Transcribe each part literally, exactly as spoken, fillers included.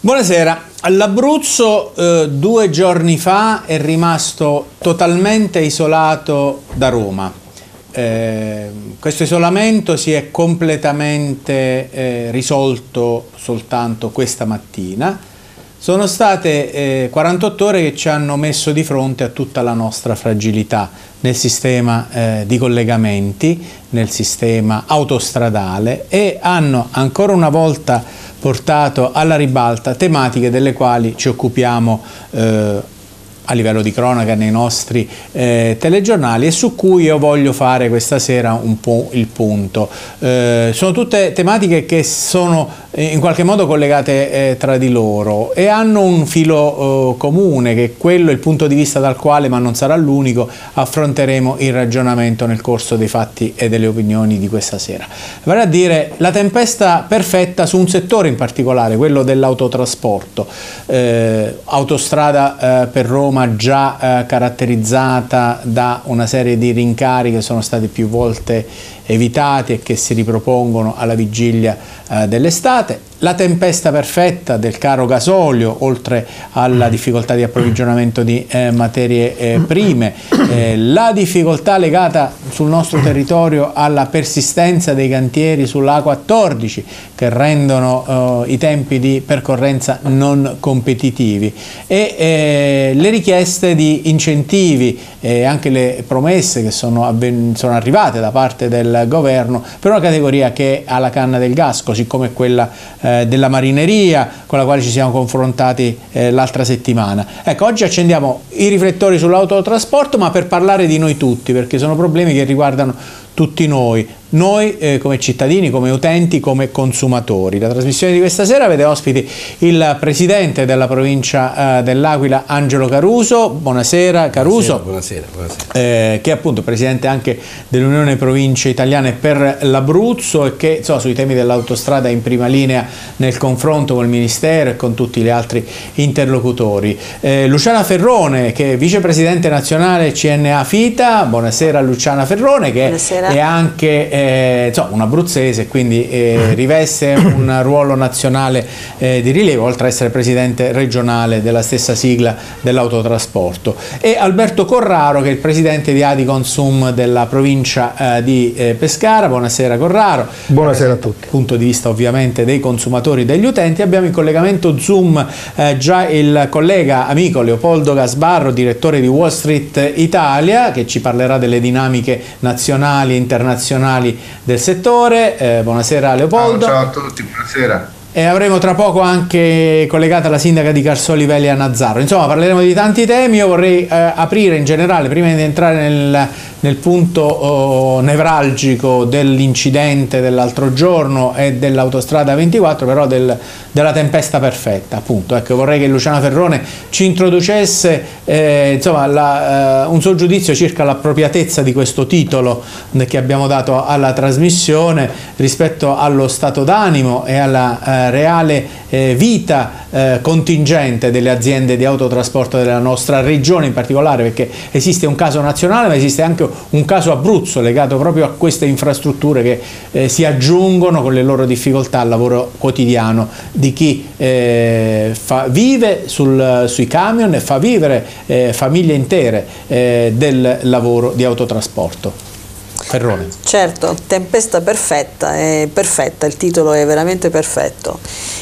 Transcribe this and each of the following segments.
Buonasera. L'Abruzzo eh, due giorni fa è rimasto totalmente isolato da Roma. Eh, questo isolamento si è completamente eh, risolto soltanto questa mattina. Sono state eh, quarantotto ore che ci hanno messo di fronte a tutta la nostra fragilità nel sistema eh, di collegamenti, nel sistema autostradale, e hanno ancora una volta portato alla ribalta tematiche delle quali ci occupiamo eh, a livello di cronaca nei nostri eh, telegiornali e su cui io voglio fare questa sera un po' il punto. Eh, sono tutte tematiche che sono eh, in qualche modo collegate eh, tra di loro e hanno un filo eh, comune, che è quello, il punto di vista dal quale, ma non sarà l'unico, affronteremo il ragionamento nel corso dei fatti e delle opinioni di questa sera. Vale a dire la tempesta perfetta su un settore in particolare, quello dell'autotrasporto. Eh, autostrada eh, per Roma già eh, caratterizzata da una serie di rincari che sono stati più volte evitati e che si ripropongono alla vigilia eh, dell'estate. La tempesta perfetta del caro gasolio, oltre alla difficoltà di approvvigionamento di eh, materie eh, prime, eh, la difficoltà legata sul nostro territorio alla persistenza dei cantieri sulla A quattordici che rendono eh, i tempi di percorrenza non competitivi, e eh, le richieste di incentivi e anche le promesse che sono, sono arrivate da parte del governo per una categoria che ha la canna del gas, così come quella eh, della marineria, con la quale ci siamo confrontati eh, l'altra settimana. Ecco, oggi accendiamo i riflettori sull'autotrasporto, ma per parlare di noi tutti, perché sono problemi che riguardano tutti noi, noi eh, come cittadini, come utenti, come consumatori. La trasmissione di questa sera vede ospiti il presidente della provincia eh, dell'Aquila, Angelo Caruso. Buonasera Caruso. Buonasera, buonasera, buonasera. Eh, che è appunto presidente anche dell'Unione Province Italiane per l'Abruzzo e che insomma, sui temi dell'autostrada è in prima linea nel confronto con il Ministero e con tutti gli altri interlocutori. Eh, Luciana Ferrone, che è vicepresidente nazionale C N A FITA. Buonasera Luciana Ferrone, che buonasera. è anche eh, insomma, un abruzzese, quindi eh, riveste un ruolo nazionale eh, di rilievo, oltre ad essere presidente regionale della stessa sigla dell'autotrasporto. E Alberto Corraro, che è il presidente di Adiconsum della provincia eh, di eh, Pescara. Buonasera Corraro. Buonasera a tutti. Punto di vista ovviamente dei consumatori e degli utenti. Abbiamo in collegamento Zoom eh, già il collega amico Leopoldo Gasbarro, direttore di Wall Street Italia, che ci parlerà delle dinamiche nazionali e internazionali del settore. Eh, buonasera Leopoldo. Ciao, ciao a tutti, buonasera. E avremo tra poco anche collegata la sindaca di Carsoli Velia Nazzaro. Insomma, parleremo di tanti temi. Io vorrei eh, aprire in generale, prima di entrare nel, nel punto oh, nevralgico dell'incidente dell'altro giorno e dell'autostrada ventiquattro, però del, della tempesta perfetta, appunto. Ecco, vorrei che Luciana Ferrone ci introducesse eh, insomma, la, eh, un suo giudizio circa l'appropriatezza di questo titolo che abbiamo dato alla trasmissione rispetto allo stato d'animo e alla eh, reale eh, vita eh, contingente delle aziende di autotrasporto della nostra regione in particolare, perché esiste un caso nazionale ma esiste anche un caso Abruzzo legato proprio a queste infrastrutture che eh, si aggiungono con le loro difficoltà al lavoro quotidiano di chi eh, fa, vive sul, sui camion e fa vivere eh, famiglie intere eh, del lavoro di autotrasporto. Ferrone. Certo, tempesta perfetta, è perfetta, il titolo è veramente perfetto.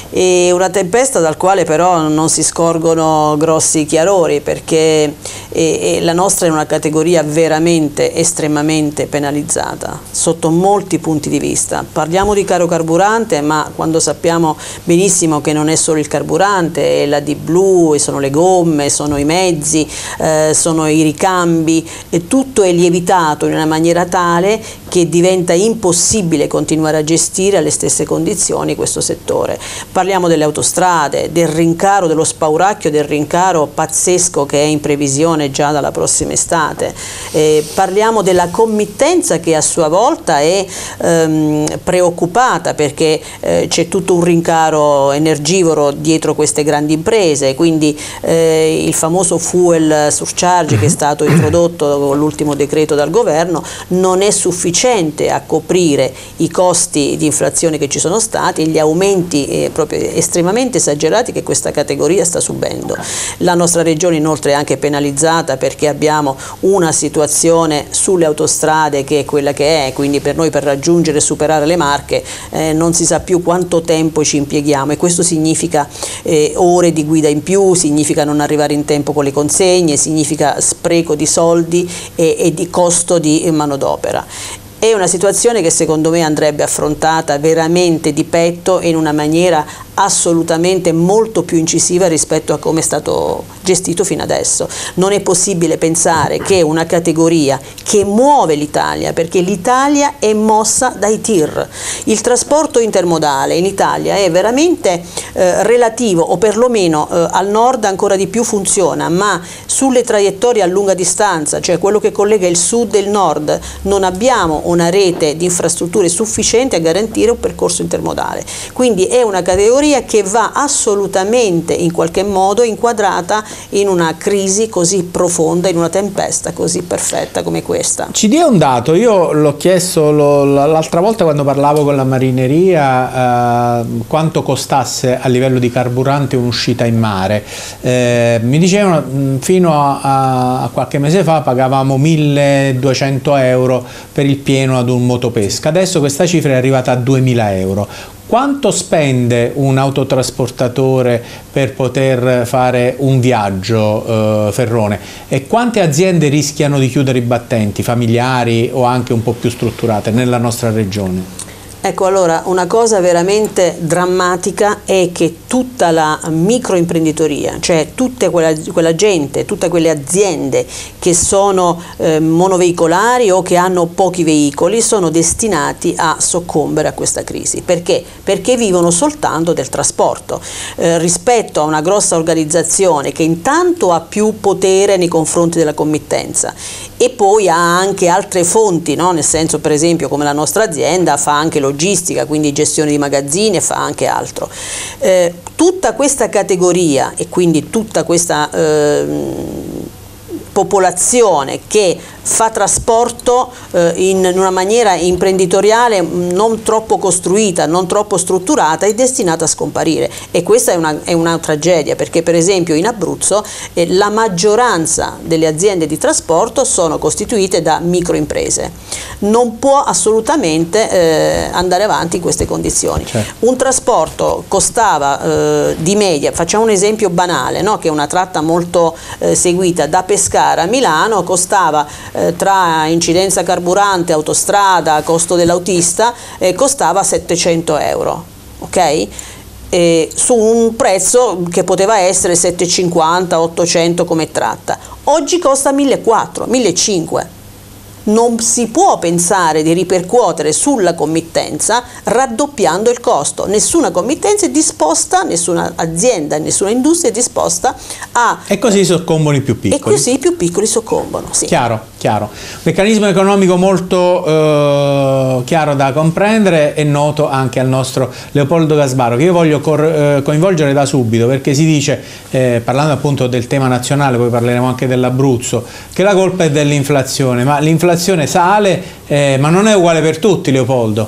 E una tempesta dal quale però non si scorgono grossi chiarori, perché e, e la nostra è una categoria veramente estremamente penalizzata sotto molti punti di vista. Parliamo di caro carburante, ma quando sappiamo benissimo che non è solo il carburante, è la D blu, sono le gomme, sono i mezzi, eh, sono i ricambi, e tutto è lievitato in una maniera tale che diventa impossibile continuare a gestire alle stesse condizioni questo settore. Parliamo delle autostrade, del rincaro, dello spauracchio del rincaro pazzesco che è in previsione già dalla prossima estate. Eh, parliamo della committenza che a sua volta è ehm, preoccupata perché eh, c'è tutto un rincaro energivoro dietro queste grandi imprese, quindi eh, il famoso fuel surcharge che è stato introdotto con ultimo decreto dal governo, non è sufficiente a coprire i costi di inflazione che ci sono stati e gli aumenti eh, proprio estremamente esagerati che questa categoria sta subendo. La nostra regione inoltre è anche penalizzata perché abbiamo una situazione sulle autostrade che è quella che è, quindi per noi per raggiungere e superare le Marche eh, non si sa più quanto tempo ci impieghiamo, e questo significa eh, ore di guida in più, significa non arrivare in tempo con le consegne, significa spreco di soldi e, e di costo di manodopera. È una situazione che secondo me andrebbe affrontata veramente di petto e in una maniera assolutamente molto più incisiva rispetto a come è stato gestito fino adesso. Non è possibile pensare che una categoria che muove l'Italia, perché l'Italia è mossa dai T I R, il trasporto intermodale in Italia è veramente eh, relativo, o perlomeno eh, al nord ancora di più funziona, ma sulle traiettorie a lunga distanza, cioè quello che collega il sud e il nord, non abbiamo una rete di infrastrutture sufficiente a garantire un percorso intermodale. Quindi è una categoria che va assolutamente in qualche modo inquadrata in una crisi così profonda, in una tempesta così perfetta come questa. Ci dia un dato, io l'ho chiesto l'altra volta quando parlavo con la marineria eh, quanto costasse a livello di carburante un'uscita in mare. Eh, mi dicevano mh, fino a, a qualche mese fa pagavamo milleduecento euro per il pieno ad un motopesca, adesso questa cifra è arrivata a duemila euro. Quanto spende un autotrasportatore per poter fare un viaggio, eh, Ferrone? E quante aziende rischiano di chiudere i battenti, familiari o anche un po' più strutturate nella nostra regione? Ecco, allora, una cosa veramente drammatica è che tutta la microimprenditoria, cioè tutta quella, quella gente, tutte quelle aziende che sono eh, monoveicolari o che hanno pochi veicoli, sono destinati a soccombere a questa crisi. Perché? Perché vivono soltanto del trasporto, eh, rispetto a una grossa organizzazione che intanto ha più potere nei confronti della committenza e poi ha anche altre fonti, no? Nel senso, per esempio, come la nostra azienda fa anche logistica, quindi gestione di magazzini, e fa anche altro. Eh, tutta questa categoria e quindi tutta questa eh, popolazione che fa trasporto eh, in una maniera imprenditoriale non troppo costruita, non troppo strutturata, è destinata a scomparire, e questa è una, è una tragedia, perché per esempio in Abruzzo eh, la maggioranza delle aziende di trasporto sono costituite da microimprese. Non può assolutamente eh, andare avanti in queste condizioni. Certo. Un trasporto costava eh, di media, facciamo un esempio banale, no? Che è una tratta molto eh, seguita, da Pescara a Milano costava eh, tra incidenza carburante, autostrada, costo dell'autista, eh, costava settecento euro, ok? Eh, su un prezzo che poteva essere settecentocinquanta ottocento come tratta. Oggi costa millequattrocento millecinquecento. Non si può pensare di ripercuotere sulla committenza raddoppiando il costo. Nessuna committenza è disposta, nessuna azienda, nessuna industria è disposta a... E così soccombono i più piccoli. E così i più piccoli soccombono, sì. Chiaro, chiaro. Meccanismo economico molto eh, chiaro da comprendere e noto anche al nostro Leopoldo Gasbaro, che io voglio eh, coinvolgere da subito, perché si dice, eh, parlando appunto del tema nazionale, poi parleremo anche dell'Abruzzo, che la colpa è dell'inflazione, ma l'inflazione sale, eh, ma non è uguale per tutti, Leopoldo.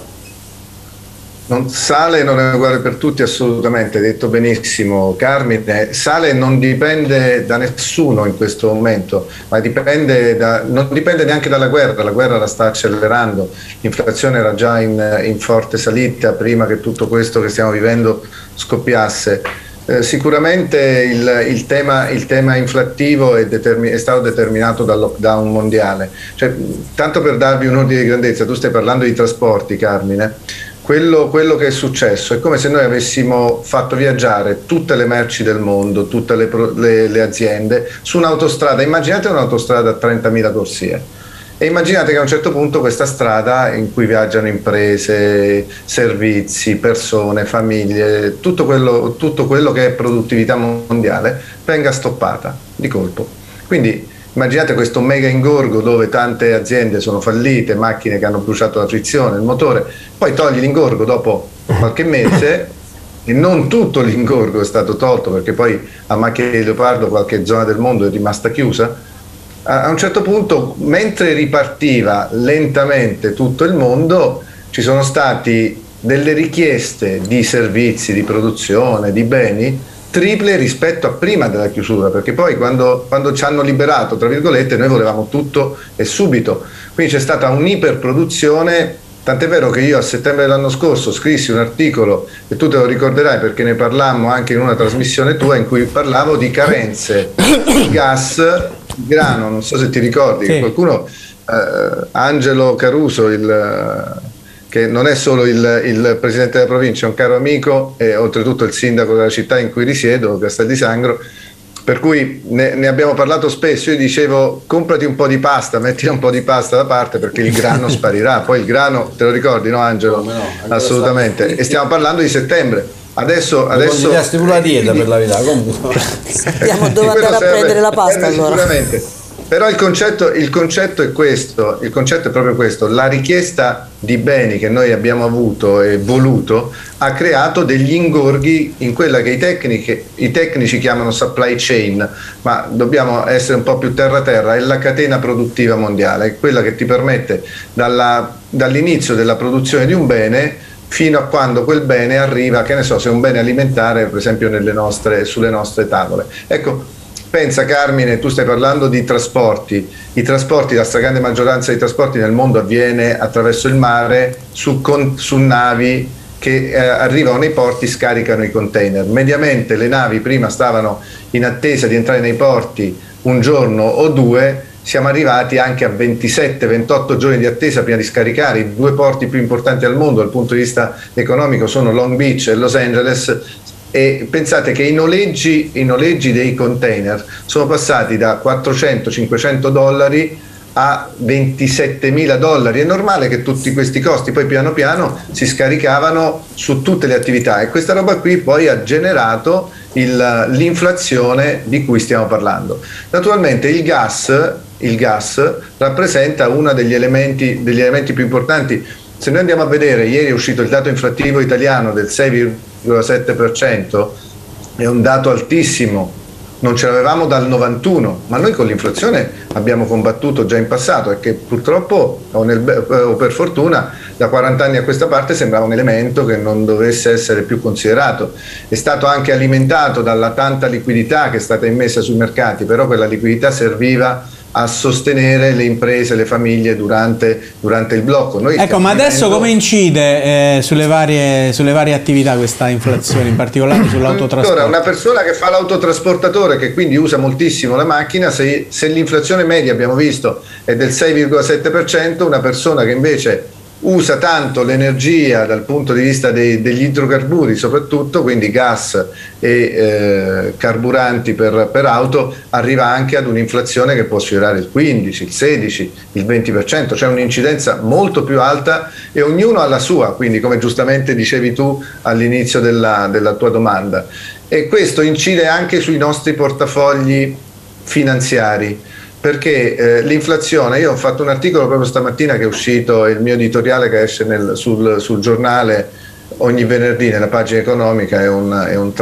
Non sale, non è uguale per tutti, assolutamente, hai detto benissimo Carmine. Sale non dipende da nessuno in questo momento, ma dipende da, non dipende neanche dalla guerra, la guerra la sta accelerando, l'inflazione era già in, in forte salita prima che tutto questo che stiamo vivendo scoppiasse. Eh, sicuramente il, il, tema, il tema inflattivo è, è stato determinato dal lockdown mondiale. Cioè, tanto per darvi un ordine di grandezza, tu stai parlando di trasporti, Carmine, quello, quello che è successo è come se noi avessimo fatto viaggiare tutte le merci del mondo, tutte le, le, le aziende su un'autostrada. Immaginate un'autostrada a trentamila corsie. E immaginate che a un certo punto questa strada, in cui viaggiano imprese, servizi, persone, famiglie, tutto quello, tutto quello che è produttività mondiale, venga stoppata di colpo. Quindi immaginate questo mega ingorgo dove tante aziende sono fallite, macchine che hanno bruciato la frizione, il motore, poi togli l'ingorgo dopo qualche mese, e non tutto l'ingorgo è stato tolto, perché poi a macchia di leopardo qualche zona del mondo è rimasta chiusa. a un certo punto, mentre ripartiva lentamente tutto il mondo, ci sono stati delle richieste di servizi, di produzione, di beni triple rispetto a prima della chiusura, perché poi quando, quando ci hanno liberato, tra virgolette, noi volevamo tutto e subito, quindi c'è stata un'iperproduzione, tant'è vero che io a settembre dell'anno scorso scrissi un articolo, e tu te lo ricorderai perché ne parlammo anche in una trasmissione tua, in cui parlavo di carenze di gas, di grano, non so se ti ricordi, sì. Che qualcuno, eh, Angelo Caruso, il... che non è solo il, il presidente della provincia, è un caro amico e oltretutto il sindaco della città in cui risiedo, Castel di Sangro, per cui ne, ne abbiamo parlato spesso. Io dicevo: comprati un po' di pasta, metti un po' di pasta da parte perché il grano sparirà. Poi il grano, te lo ricordi, no Angelo? No, no, assolutamente. E stiamo parlando di settembre. Adesso, adesso pure la dieta, quindi, per la verità, comunque sappiamo dove andare a prendere la pasta allora. Sicuramente. Però il concetto, il concetto è questo, il concetto è proprio questo: la richiesta di beni che noi abbiamo avuto e voluto ha creato degli ingorghi in quella che i tecnici, i tecnici chiamano supply chain, ma dobbiamo essere un po' più terra terra, è la catena produttiva mondiale, è quella che ti permette dalla, dall'inizio della produzione di un bene fino a quando quel bene arriva, che ne so, se è un bene alimentare, per esempio nelle nostre, sulle nostre tavole. Ecco, pensa Carmine, tu stai parlando di trasporti, i trasporti, la stragrande maggioranza dei trasporti nel mondo avviene attraverso il mare, su, con, su navi che eh, arrivano nei porti, scaricano i container. Mediamente le navi prima stavano in attesa di entrare nei porti un giorno o due, siamo arrivati anche a ventisette ventotto giorni di attesa prima di scaricare. I due porti più importanti al mondo dal punto di vista economico sono Long Beach e Los Angeles. E pensate che i noleggi, i noleggi dei container sono passati da quattrocento cinquecento dollari a ventisettemila dollari. È normale che tutti questi costi poi piano piano si scaricavano su tutte le attività, e questa roba qui poi ha generato il, l'inflazione di cui stiamo parlando. Naturalmente il gas, il gas rappresenta uno degli elementi, degli elementi più importanti. Se noi andiamo a vedere, ieri è uscito il dato inflattivo italiano del sei virgola sette per cento, è un dato altissimo, non ce l'avevamo dal novantuno, ma noi con l'inflazione abbiamo combattuto già in passato, e che purtroppo, o, nel, o per fortuna, da quaranta anni a questa parte sembrava un elemento che non dovesse essere più considerato. È stato anche alimentato dalla tanta liquidità che è stata immessa sui mercati, però quella liquidità serviva a sostenere le imprese, le famiglie durante, durante il blocco. Noi ecco, ma adesso vivendo... come incide eh, sulle, varie, sulle varie attività questa inflazione, in particolare sull'autotrasporto? Allora, una persona che fa l'autotrasportatore, che quindi usa moltissimo la macchina, se, se l'inflazione media, abbiamo visto, è del sei virgola sette per cento, una persona che invece usa tanto l'energia dal punto di vista dei, degli idrocarburi soprattutto, quindi gas e eh, carburanti per, per auto, arriva anche ad un'inflazione che può sfiorare il quindici, il sedici, il venti per cento, c'è un'incidenza molto più alta, e ognuno ha la sua, quindi come giustamente dicevi tu all'inizio della, della tua domanda, e questo incide anche sui nostri portafogli finanziari. Perché eh, l'inflazione, io ho fatto un articolo proprio stamattina che è uscito, il mio editoriale che esce nel, sul, sul giornale ogni venerdì nella pagina economica, è un, è un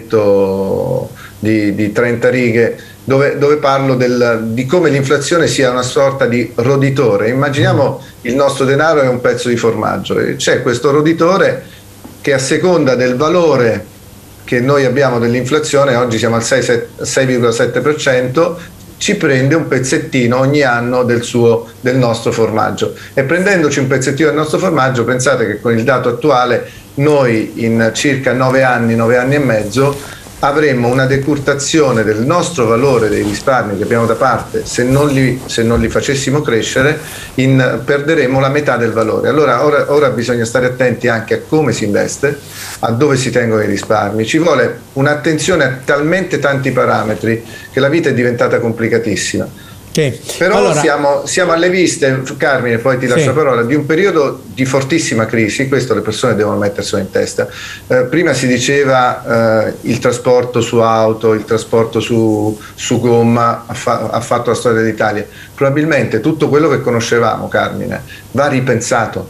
trafiletto di, di trenta righe dove, dove parlo del, di come l'inflazione sia una sorta di roditore. Immaginiamo il nostro denaro è un pezzo di formaggio, e c'è questo roditore che a seconda del valore che noi abbiamo dell'inflazione, oggi siamo al sei virgola sette per cento, ci prende un pezzettino ogni anno del, suo, del nostro formaggio, e prendendoci un pezzettino del nostro formaggio, pensate che con il dato attuale noi in circa nove anni, nove anni e mezzo avremmo una decurtazione del nostro valore dei risparmi che abbiamo da parte, se non li, se non li facessimo crescere, in, perderemo la metà del valore. Allora ora, ora bisogna stare attenti anche a come si investe, a dove si tengono i risparmi. Ci vuole un'attenzione a talmente tanti parametri che la vita è diventata complicatissima. Okay. Però allora... siamo, siamo alle viste, Carmine, poi ti lascio sì. la parola, di un periodo di fortissima crisi. Questo le persone devono metterselo in testa. Eh, prima si diceva eh, il trasporto su auto, il trasporto su, su gomma ha, fa, ha fatto la storia dell'Italia. Probabilmente tutto quello che conoscevamo, Carmine, va ripensato,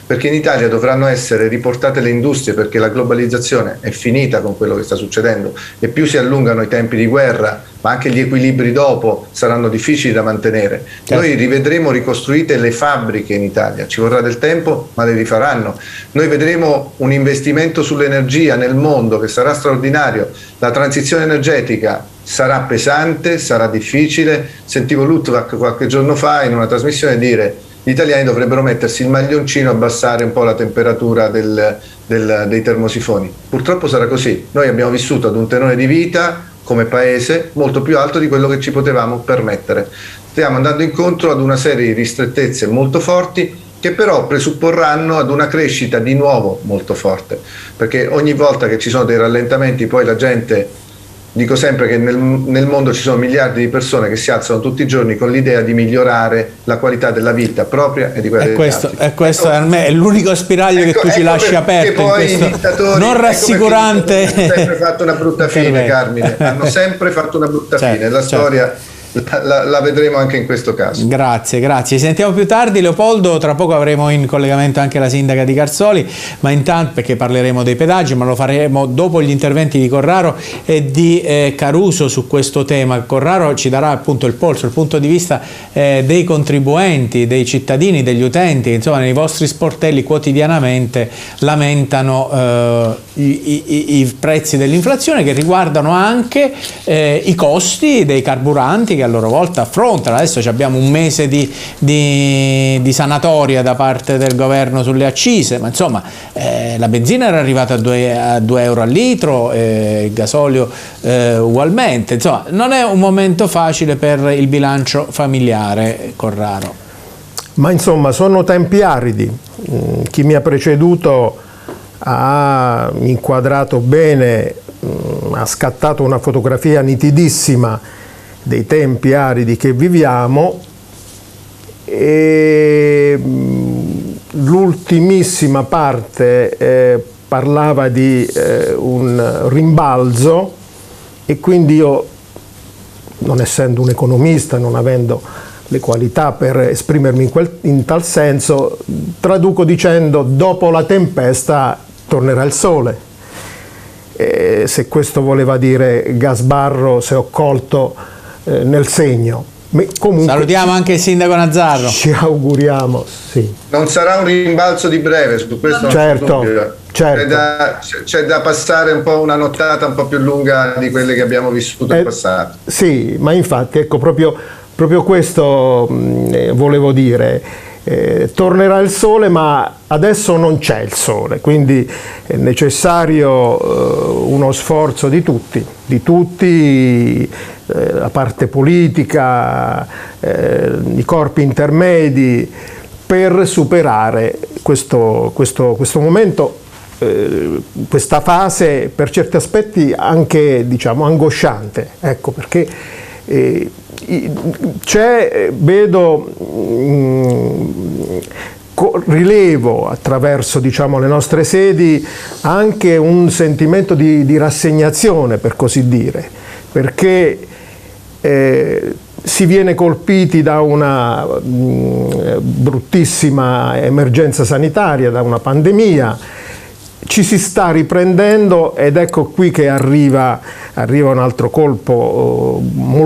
perché in Italia dovranno essere riportate le industrie, perché la globalizzazione è finita con quello che sta succedendo e più si allungano i tempi di guerra, ma anche gli equilibri dopo saranno difficili da mantenere. Certo. Noi rivedremo ricostruite le fabbriche in Italia, ci vorrà del tempo, ma le rifaranno. Noi vedremo un investimento sull'energia nel mondo che sarà straordinario. La transizione energetica sarà pesante, sarà difficile. Sentivo Luttwak qualche giorno fa in una trasmissione dire: gli italiani dovrebbero mettersi il maglioncino, abbassare un po' la temperatura del, del, dei termosifoni. Purtroppo sarà così. Noi abbiamo vissuto ad un tenore di vita come paese molto più alto di quello che ci potevamo permettere. Stiamo andando incontro ad una serie di ristrettezze molto forti, che però presupporranno ad una crescita di nuovo molto forte, perché ogni volta che ci sono dei rallentamenti poi la gente, dico sempre che nel, nel mondo ci sono miliardi di persone che si alzano tutti i giorni con l'idea di migliorare la qualità della vita propria e di quella degli questo, altri. E questo per me è l'unico spiraglio ecco, che tu ecco ci lasci aperto in questo non rassicurante. Ecco, hanno sempre fatto una brutta fine, Carmine, hanno sempre fatto una brutta certo, fine, la certo. storia La, la, la vedremo anche in questo caso. Grazie, grazie. Ci sentiamo più tardi, Leopoldo. Tra poco avremo in collegamento anche la sindaca di Carsoli, ma intanto, perché parleremo dei pedaggi, ma lo faremo dopo gli interventi di Corraro e di eh, Caruso su questo tema. Corraro ci darà appunto il polso, il punto di vista eh, dei contribuenti, dei cittadini, degli utenti che insomma nei vostri sportelli quotidianamente lamentano eh, i, i, i prezzi dell'inflazione, che riguardano anche eh, i costi dei carburanti che a loro volta affrontano. Adesso abbiamo un mese di, di, di sanatoria da parte del governo sulle accise, ma insomma eh, la benzina era arrivata a due euro al litro, eh, il gasolio eh, ugualmente. Insomma, non è un momento facile per il bilancio familiare, Corraro. Ma insomma sono tempi aridi. Chi mi ha preceduto ha inquadrato bene, ha scattato una fotografia nitidissima dei tempi aridi che viviamo, e l'ultimissima parte eh, parlava di eh, un rimbalzo, e quindi io, non essendo un economista, non avendo le qualità per esprimermi in, quel, in tal senso, traduco dicendo: dopo la tempesta tornerà il sole. E se questo voleva dire Gasbarro, se ho colto eh, nel segno. Comunque, salutiamo anche il sindaco Nazzarro. Ci auguriamo, sì. Non sarà un rimbalzo di breve, su questo certo, non c'è certo. C'è da, c'è da passare un po' una nottata un po' più lunga di quelle che abbiamo vissuto eh, in passato. Sì, ma infatti ecco proprio, proprio questo mh, volevo dire. Eh, tornerà il sole, ma adesso non c'è il sole, quindi è necessario eh, uno sforzo di tutti, di tutti, eh, la parte politica, eh, i corpi intermedi, per superare questo, questo, questo momento, eh, questa fase per certi aspetti anche, diciamo, angosciante, ecco perché eh, c'è, vedo, mh, rilevo attraverso, diciamo, le nostre sedi anche un sentimento di, di rassegnazione, per così dire, perché eh, si viene colpiti da una mh, bruttissima emergenza sanitaria, da una pandemia. Ci si sta riprendendo ed ecco qui che arriva, arriva un altro colpo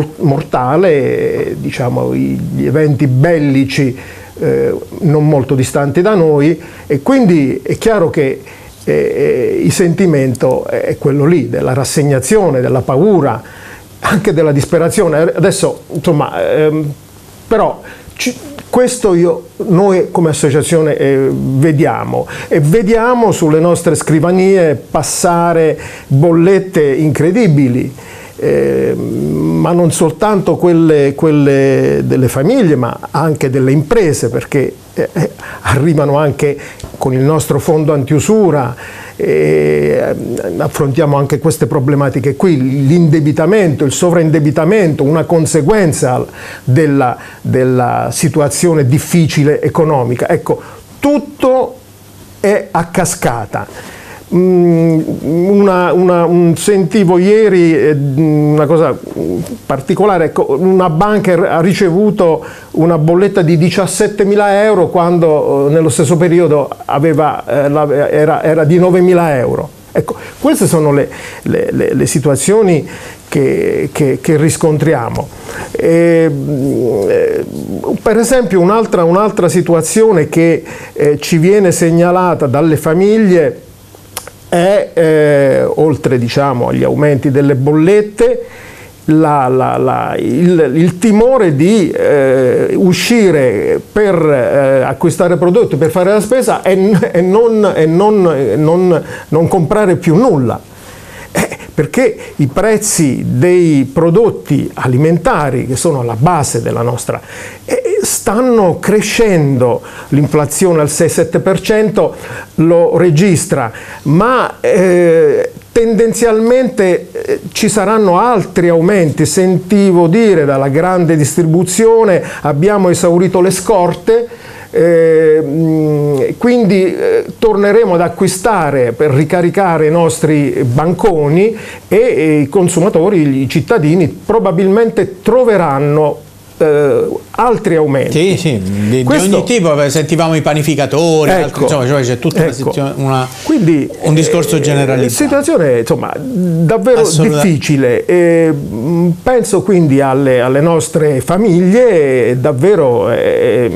mortale, diciamo, gli eventi bellici eh, non molto distanti da noi, e quindi è chiaro che eh, il sentimento è quello lì, della rassegnazione, della paura, anche della disperazione. Adesso, insomma, ehm, però ci, questo io, noi come associazione eh, vediamo e vediamo sulle nostre scrivanie passare bollette incredibili, eh, ma non soltanto quelle, quelle delle famiglie, ma anche delle imprese, perché eh, arrivano anche con il nostro fondo antiusura. E affrontiamo anche queste problematiche qui, l'indebitamento, il sovraindebitamento, una conseguenza della, della situazione difficile economica. Ecco, tutto è a cascata, Una, una, un, sentivo ieri eh, una cosa particolare, ecco, una banca ha ricevuto una bolletta di diciassettemila euro quando eh, nello stesso periodo aveva, eh, la, era, era di novemila euro. Ecco, queste sono le, le, le, le situazioni che, che, che riscontriamo. E, eh, per esempio un'altra, un'altra situazione che eh, ci viene segnalata dalle famiglie è, eh, oltre diciamo agli aumenti delle bollette, la, la, la, il, il timore di eh, uscire per eh, acquistare prodotti, per fare la spesa e, e, non, e non, non, non comprare più nulla. Eh, perché i prezzi dei prodotti alimentari, che sono alla base della nostra, eh, stanno crescendo. L'inflazione al sei sette per cento lo registra, ma eh, tendenzialmente eh, ci saranno altri aumenti. Sentivo dire dalla grande distribuzione: abbiamo esaurito le scorte. Eh, quindi eh, torneremo ad acquistare per ricaricare i nostri banconi e, e i consumatori, i cittadini probabilmente troveranno eh, altri aumenti. Sì, sì, di, Questo, di ogni tipo. Sentivamo i panificatori, ecco, altri, insomma, cioè c'è tutta ecco, una, una, quindi, un discorso eh, generalizzato. Situazione insomma davvero difficile. Eh, penso quindi alle, alle nostre famiglie, davvero eh,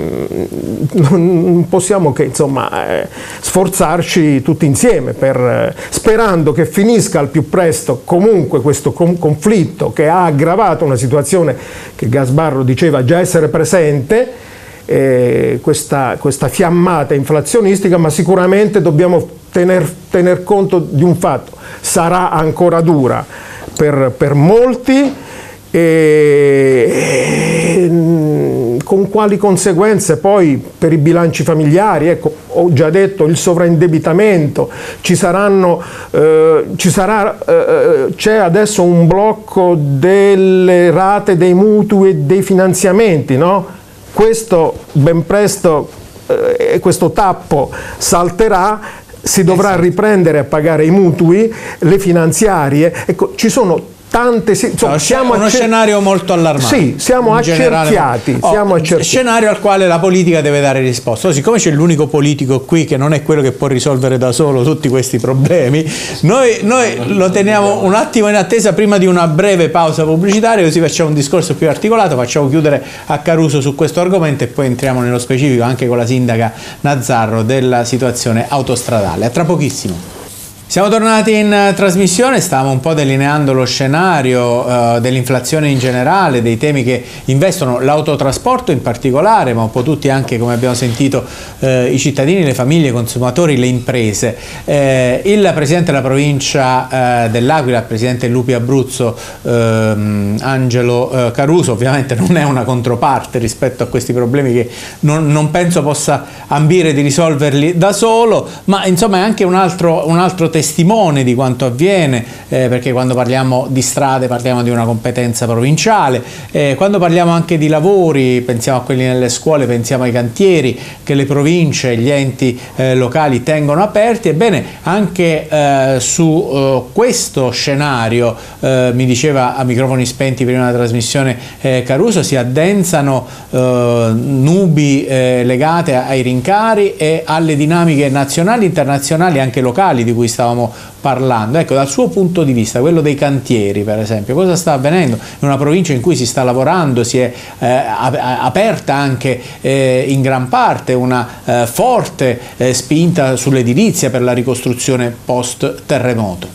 non possiamo che insomma eh, sforzarci tutti insieme per, eh, sperando che finisca al più presto comunque questo com- conflitto che ha aggravato una situazione che Gasbarro diceva già essere presente, eh, questa, questa fiammata inflazionistica, ma sicuramente dobbiamo tener, tener conto di un fatto: sarà ancora dura per, per molti, e, e con quali conseguenze poi per i bilanci familiari. Ecco, ho già detto il sovraindebitamento, ci saranno, eh, ci sarà, eh, c'è adesso un blocco delle rate dei mutui e dei finanziamenti, no? Questo ben presto, eh, questo tappo salterà, si dovrà riprendere a pagare i mutui, le finanziarie. Ecco, ci sono tante, insomma, no, siamo uno accer- scenario molto allarmante. Sì, siamo accerchiati, oh, siamo accerchiati. Scenario al quale la politica deve dare risposta. Oh, siccome c'è l'unico politico qui che non è quello che può risolvere da solo tutti questi problemi, noi, noi lo teniamo un attimo in attesa prima di una breve pausa pubblicitaria, così facciamo un discorso più articolato, facciamo chiudere a Caruso su questo argomento e poi entriamo nello specifico anche con la sindaca Nazzarro della situazione autostradale. A tra pochissimo. Siamo tornati in uh, trasmissione, stavamo un po' delineando lo scenario uh, dell'inflazione in generale, dei temi che investono l'autotrasporto in particolare, ma un po' tutti anche, come abbiamo sentito, uh, i cittadini, le famiglie, i consumatori, le imprese. Eh, il Presidente della provincia uh, dell'Aquila, il Presidente Lupi Abruzzo, uh, Angelo uh, Caruso, ovviamente non è una controparte rispetto a questi problemi che non, non penso possa ambire di risolverli da solo, ma insomma è anche un altro, un altro testimone di quanto avviene, eh, perché quando parliamo di strade parliamo di una competenza provinciale, eh, quando parliamo anche di lavori pensiamo a quelli nelle scuole, pensiamo ai cantieri che le province e gli enti eh, locali tengono aperti. Ebbene, anche eh, su eh, questo scenario, eh, mi diceva a microfoni spenti prima della trasmissione eh, Caruso, si addensano eh, nubi eh, legate ai rincari e alle dinamiche nazionali, internazionali e anche locali di cui stavamo parlando. Ecco, dal suo punto di vista, quello dei cantieri per esempio, cosa sta avvenendo in una provincia in cui si sta lavorando, si è eh, aperta anche eh, in gran parte una eh, forte eh, spinta sull'edilizia per la ricostruzione post terremoto?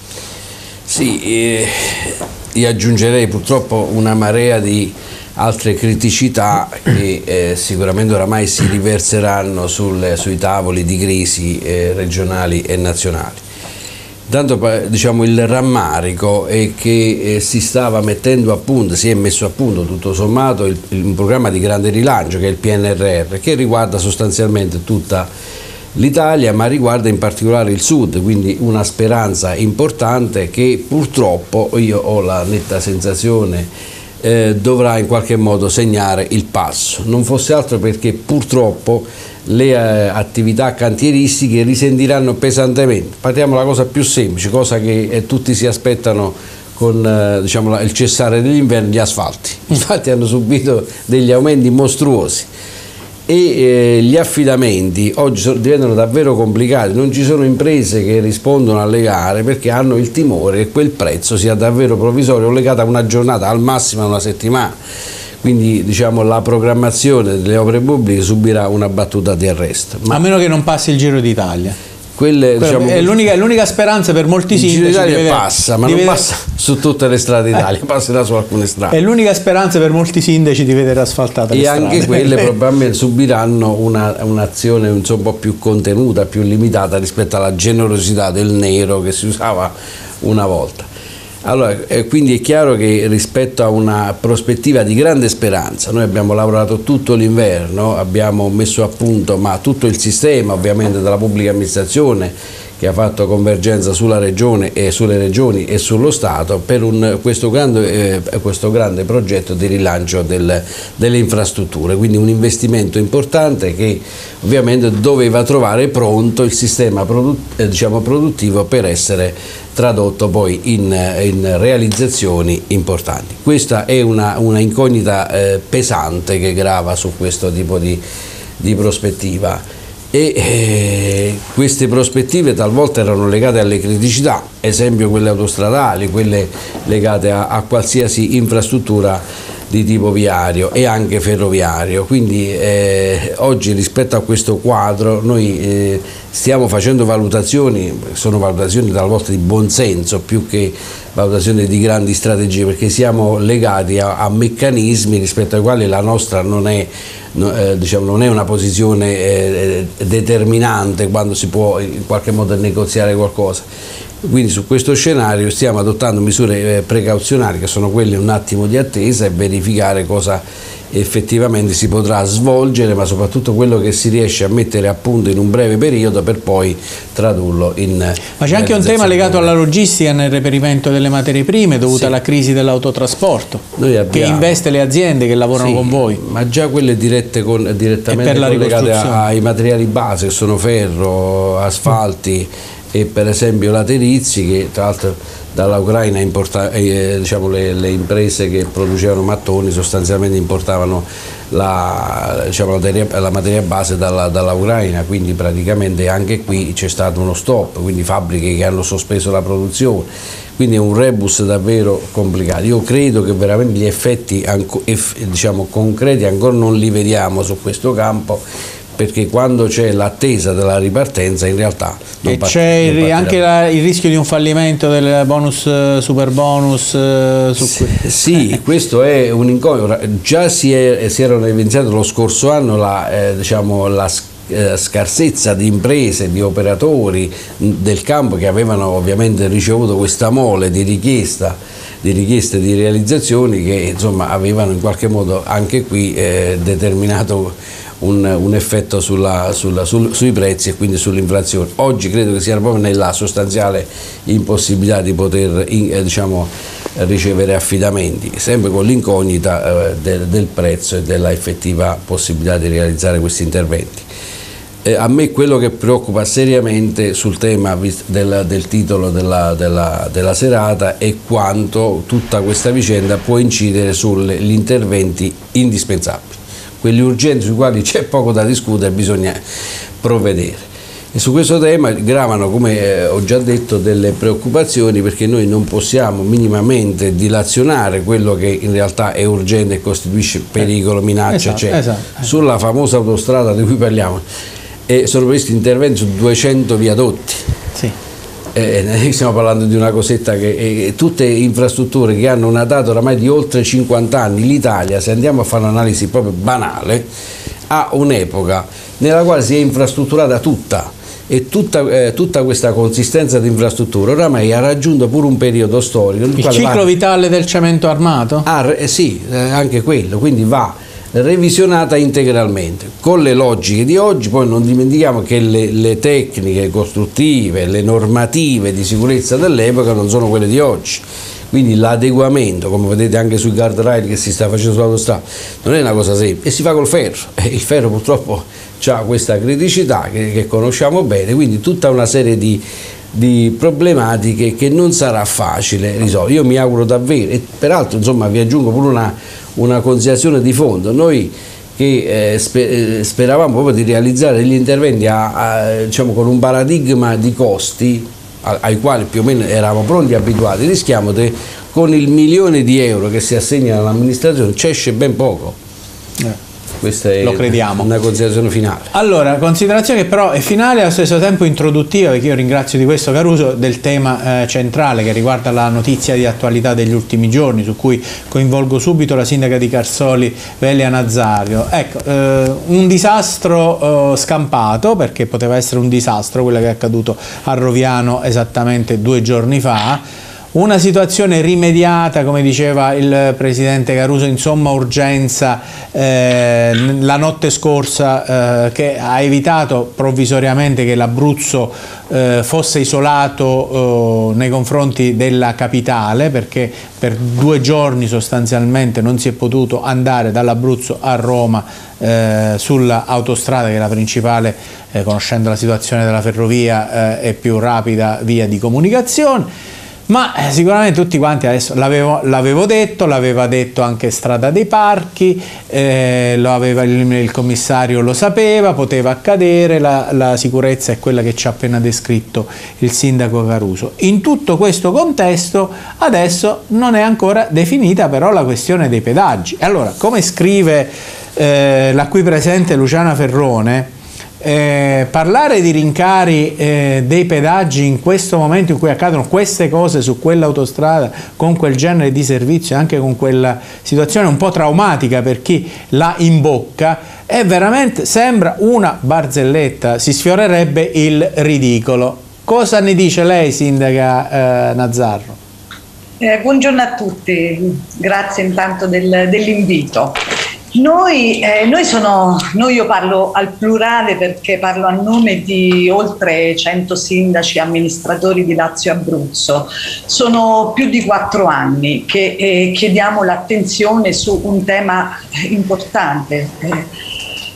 Sì, eh, io aggiungerei purtroppo una marea di altre criticità che eh, sicuramente oramai si riverseranno sul, sui tavoli di crisi eh, regionali e nazionali. Tanto diciamo il rammarico è che eh, si stava mettendo a punto, si è messo a punto tutto sommato il, il, un programma di grande rilancio che è il P N R R, che riguarda sostanzialmente tutta l'Italia, ma riguarda in particolare il Sud, quindi una speranza importante che purtroppo io ho la netta sensazione Eh, dovrà in qualche modo segnare il passo, non fosse altro perché purtroppo le eh, attività cantieristiche risentiranno pesantemente. Partiamo dalla cosa più semplice, cosa che eh, tutti si aspettano con eh, diciamo, la, il cessare dell'inverno, gli asfalti. Infatti hanno subito degli aumenti mostruosi e eh, gli affidamenti oggi so, diventano davvero complicati, non ci sono imprese che rispondono alle gare perché hanno il timore che quel prezzo sia davvero provvisorio o legato a una giornata, al massimo a una settimana. Quindi diciamo, la programmazione delle opere pubbliche subirà una battuta di arresto. Ma a meno che non passi il Giro d'Italia. Quelle, diciamo, è l'unica speranza per molti sindaci. Il Giro d'Italia vedere, passa, ma non vedere... passa su tutte le strade d'Italia, eh. passerà su alcune strade. È l'unica speranza per molti sindaci di vedere asfaltate le e strade. anche quelle probabilmente subiranno una, un'azione un po' più contenuta, più limitata rispetto alla generosità del nero che si usava una volta. Allora, eh, quindi è chiaro che rispetto a una prospettiva di grande speranza, noi abbiamo lavorato tutto l'inverno, abbiamo messo a punto ma tutto il sistema ovviamente della pubblica amministrazione che ha fatto convergenza sulla regione e sulle regioni e sullo Stato per un, questo, grande, eh, questo grande progetto di rilancio del, delle infrastrutture, quindi un investimento importante che ovviamente doveva trovare pronto il sistema produ- eh, diciamo produttivo per essere tradotto poi in, in realizzazioni importanti. Questa è una, una incognita eh, pesante che grava su questo tipo di, di prospettiva e eh, queste prospettive talvolta erano legate alle criticità, esempio quelle autostradali, quelle legate a, a qualsiasi infrastruttura di tipo viario e anche ferroviario, quindi eh, oggi rispetto a questo quadro noi eh, stiamo facendo valutazioni, sono valutazioni talvolta di buonsenso più che valutazioni di grandi strategie, perché siamo legati a, a meccanismi rispetto ai quali la nostra non è, no, eh, diciamo, non è una posizione eh, determinante quando si può in qualche modo negoziare qualcosa. Quindi su questo scenario stiamo adottando misure precauzionali che sono quelle un attimo di attesa e verificare cosa effettivamente si potrà svolgere, ma soprattutto quello che si riesce a mettere a punto in un breve periodo per poi tradurlo in... Ma c'è anche un tema legato alla logistica nel reperimento delle materie prime dovuta sì. alla crisi dell'autotrasporto abbiamo... che investe le aziende che lavorano sì, con voi. Ma già quelle dirette con, direttamente collegate ai materiali base che sono ferro, asfalti e per esempio laterizi, che tra l'altro dall'Ucraina eh, diciamo, le, le imprese che producevano mattoni sostanzialmente importavano la, diciamo, la, materia, la materia base dalla, dall'Ucraina, quindi praticamente anche qui c'è stato uno stop, quindi fabbriche che hanno sospeso la produzione, quindi è un rebus davvero complicato. Io credo che veramente gli effetti eff, diciamo, concreti ancora non li vediamo su questo campo, perché quando c'è l'attesa della ripartenza in realtà non e c'è anche la, il rischio di un fallimento del bonus super bonus eh, su sì, sì, questo è un incognito. Già si, è, si erano evidenziato lo scorso anno la, eh, diciamo, la eh, scarsezza di imprese, di operatori del campo che avevano ovviamente ricevuto questa mole di richiesta di richieste di realizzazioni che insomma avevano in qualche modo anche qui eh, determinato Un, un effetto sulla, sulla, sul, sui prezzi e quindi sull'inflazione. Oggi credo che sia proprio nella sostanziale impossibilità di poter in, eh, diciamo, ricevere affidamenti, sempre con l'incognita eh, del, del prezzo e della effettiva possibilità di realizzare questi interventi. Eh, a me quello che preoccupa seriamente sul tema del, del titolo della, della, della serata è quanto tutta questa vicenda può incidere sugli interventi indispensabili, quelli urgenti sui quali c'è poco da discutere, bisogna provvedere. E su questo tema gravano, come eh, ho già detto, delle preoccupazioni, perché noi non possiamo minimamente dilazionare quello che in realtà è urgente e costituisce pericolo, minaccia, esatto, eccetera. Esatto. Sulla famosa autostrada di cui parliamo eh, sono previsti interventi su duecento viadotti. Sì. Eh, stiamo parlando di una cosetta che eh, tutte infrastrutture che hanno una data oramai di oltre cinquanta anni. L'Italia, se andiamo a fare un'analisi proprio banale, ha un'epoca nella quale si è infrastrutturata tutta e tutta, eh, tutta questa consistenza di infrastrutture oramai ha raggiunto pure un periodo storico. Il ciclo va... vitale del cemento armato? Ah, eh, sì, eh, anche quello, quindi va revisionata integralmente con le logiche di oggi. Poi non dimentichiamo che le, le tecniche costruttive, le normative di sicurezza dell'epoca non sono quelle di oggi, quindi l'adeguamento, come vedete anche sui guardrail che si sta facendo sull'autostrada, non è una cosa semplice e si fa col ferro, e il ferro purtroppo c'ha questa criticità che, che conosciamo bene, quindi tutta una serie di, di problematiche che non sarà facile risolvere. Io mi auguro davvero, e peraltro insomma vi aggiungo pure una, una considerazione di fondo, noi che eh, sper speravamo proprio di realizzare degli interventi a, a, diciamo, con un paradigma di costi a, ai quali più o meno eravamo pronti e abituati, rischiamo che con il milione di euro che si assegna all'amministrazione ci esce ben poco. Eh. Questa è Lo crediamo. Una considerazione finale. Allora, considerazione che però è finale e allo stesso tempo introduttiva, perché io ringrazio di questo Caruso, del tema eh, centrale che riguarda la notizia di attualità degli ultimi giorni, su cui coinvolgo subito la sindaca di Carsoli, Velia Nazario. Ecco, eh, un disastro eh, scampato, perché poteva essere un disastro quello che è accaduto a Roviano esattamente due giorni fa. Una situazione rimediata, come diceva il presidente Caruso, in somma urgenza eh, la notte scorsa, eh, che ha evitato provvisoriamente che l'Abruzzo eh, fosse isolato eh, nei confronti della capitale, perché per due giorni sostanzialmente non si è potuto andare dall'Abruzzo a Roma eh, sull'autostrada, che è la principale, eh, conoscendo la situazione della ferrovia, eh, e più rapida via di comunicazione. Ma eh, sicuramente tutti quanti adesso l'avevo detto, l'aveva detto anche Strada dei Parchi, eh, lo aveva, il, il commissario lo sapeva, poteva accadere, la, la sicurezza è quella che ci ha appena descritto il sindaco Caruso. In tutto questo contesto adesso non è ancora definita però la questione dei pedaggi. Allora, come scrive eh, la qui presente Luciana Ferrone, Eh, parlare di rincari eh, dei pedaggi in questo momento in cui accadono queste cose su quell'autostrada, con quel genere di servizio e anche con quella situazione un po' traumatica per chi la imbocca, è veramente, sembra una barzelletta, si sfiorerebbe il ridicolo. Cosa ne dice lei, sindaca eh, Nazzarro? Eh, buongiorno a tutti, grazie intanto del, dell'invito. Noi, eh, noi, sono, noi io parlo al plurale perché parlo a nome di oltre cento sindaci e amministratori di Lazio e Abruzzo. Sono più di quattro anni che eh, chiediamo l'attenzione su un tema importante, eh,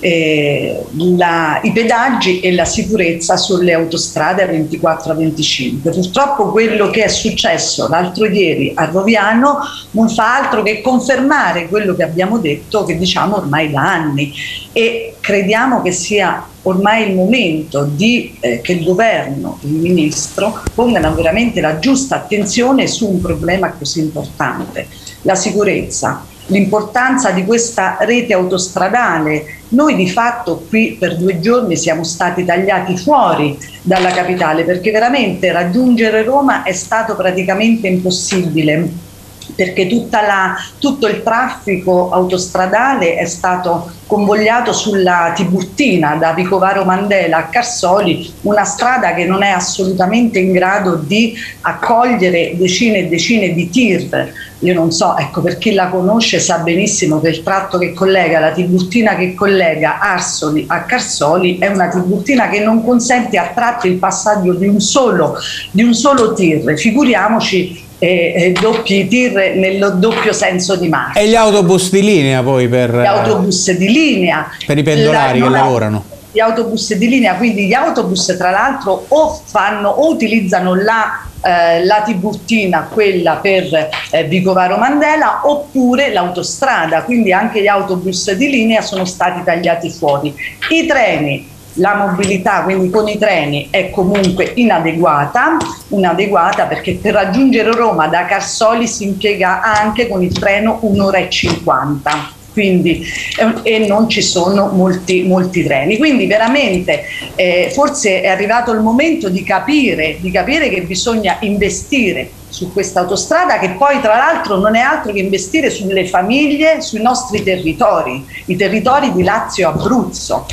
eh, la, i pedaggi e la sicurezza sulle autostrade a ventiquattro a venticinque. Purtroppo quello che è successo l'altro ieri a Roviano non fa altro che confermare quello che abbiamo detto, che diciamo ormai da anni, e crediamo che sia ormai il momento di, eh, che il governo, il ministro, pongano veramente la giusta attenzione su un problema così importante, la sicurezza. L'importanza di questa rete autostradale. Noi di fatto qui per due giorni siamo stati tagliati fuori dalla capitale, perché veramente raggiungere Roma è stato praticamente impossibile, perché tutta la, tutto il traffico autostradale è stato convogliato sulla Tiburtina, da Vicovaro Mandela a Carsoli, una strada che non è assolutamente in grado di accogliere decine e decine di tir. Io non so, ecco, per chi la conosce sa benissimo che il tratto che collega, la Tiburtina che collega Arsoli a Carsoli, è una Tiburtina che non consente a tratti il passaggio di un solo, di un solo tir, figuriamoci E, e doppi tir nel doppio senso di marcia. E gli autobus di linea poi per gli autobus di linea per i pendolari la, che lavorano. Gli autobus di linea, quindi gli autobus tra l'altro o fanno o utilizzano la eh, la Tiburtina, quella per eh, Vicovaro Mandela, oppure l'autostrada, quindi anche gli autobus di linea sono stati tagliati fuori. I treni, la mobilità quindi con i treni è comunque inadeguata, inadeguata perché per raggiungere Roma da Carsoli si impiega anche con il treno un'ora e cinquanta, quindi, eh, e non ci sono molti, molti treni, quindi veramente eh, forse è arrivato il momento di capire, di capire che bisogna investire su questa autostrada, che poi tra l'altro non è altro che investire sulle famiglie, sui nostri territori, i territori di Lazio e Abruzzo.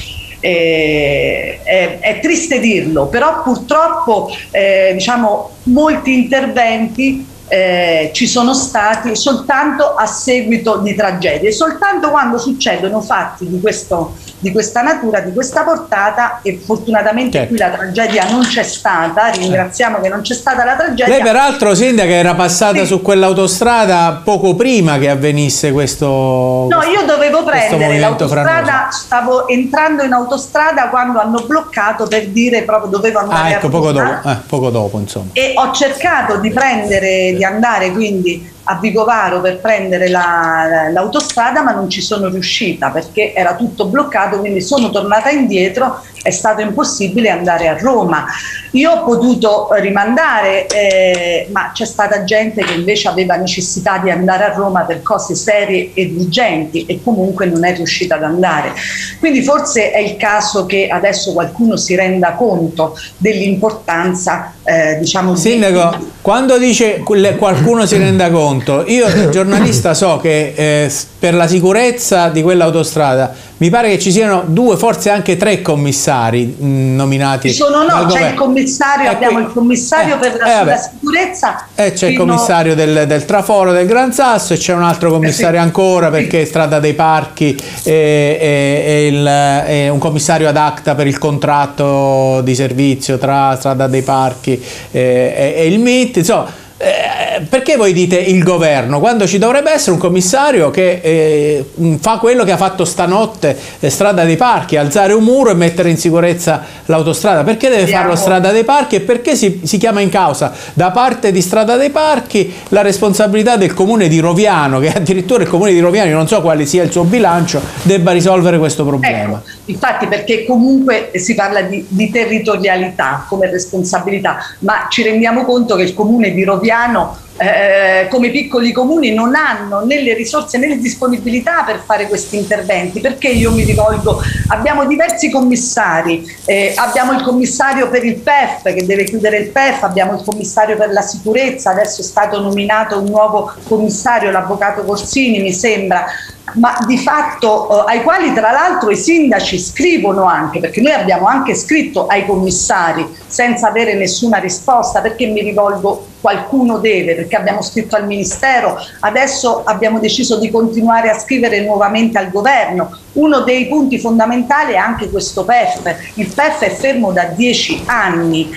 Eh, è, è triste dirlo, però purtroppo eh, diciamo molti interventi eh, ci sono stati soltanto a seguito di tragedie, soltanto quando succedono fatti di questo, di questa natura, di questa portata, e fortunatamente certo. qui la tragedia non c'è stata, ringraziamo che non c'è stata la tragedia. Lei peraltro, sindaca, era passata sì. su quell'autostrada poco prima che avvenisse questo No, io dovevo prendere l'autostrada, franoso. stavo entrando in autostrada quando hanno bloccato, per dire proprio dovevo andare ah, ecco, a poco Roma, dopo, eh, poco dopo insomma. E ho cercato di prendere, di andare quindi a Vicovaro per prendere l'autostrada, ma non ci sono riuscita perché era tutto bloccato, quindi sono tornata indietro, è stato impossibile andare a Roma. Io ho potuto rimandare, eh, ma c'è stata gente che invece aveva necessità di andare a Roma per cose serie ed urgenti e comunque non è riuscita ad andare. Quindi forse è il caso che adesso qualcuno si renda conto dell'importanza, eh, diciamo, Sindaco, di... quando dice qualcuno si renda conto, io giornalista so che eh, per la sicurezza di quell'autostrada mi pare che ci siano due, forse anche tre commissari mh, nominati. Ci sono, no, c'è il commissario, eh, abbiamo qui, il commissario eh, per la, eh, sulla sicurezza. E c'è il fino... commissario del, del traforo del Gran Sasso, e c'è un altro commissario eh, sì. ancora perché sì. Strada dei Parchi e, e, e, il, e un commissario ad acta per il contratto di servizio tra Strada dei Parchi e, e, e il M I T, insomma. Eh, perché voi dite il governo quando ci dovrebbe essere un commissario che eh, fa quello che ha fatto stanotte eh, Strada dei Parchi, alzare un muro e mettere in sicurezza l'autostrada? Perché deve Andiamo. farlo Strada dei Parchi e perché si, si chiama in causa da parte di Strada dei Parchi la responsabilità del comune di Roviano, che addirittura il comune di Roviano, io non so quale sia il suo bilancio, debba risolvere questo problema? Ecco, infatti, perché comunque si parla di, di territorialità come responsabilità, ma ci rendiamo conto che il comune di Roviano Eh, come piccoli comuni non hanno né le risorse né le disponibilità per fare questi interventi. Perché io mi rivolgo, abbiamo diversi commissari, eh, abbiamo il commissario per il P E F che deve chiudere il P E F, abbiamo il commissario per la sicurezza, adesso è stato nominato un nuovo commissario, l'avvocato Corsini mi sembra, ma di fatto eh, ai quali tra l'altro i sindaci scrivono anche, perché noi abbiamo anche scritto ai commissari senza avere nessuna risposta. Perché mi rivolgo? Qualcuno deve, perché abbiamo scritto al Ministero, adesso abbiamo deciso di continuare a scrivere nuovamente al Governo. Uno dei punti fondamentali è anche questo P E F. Il P E F è fermo da dieci anni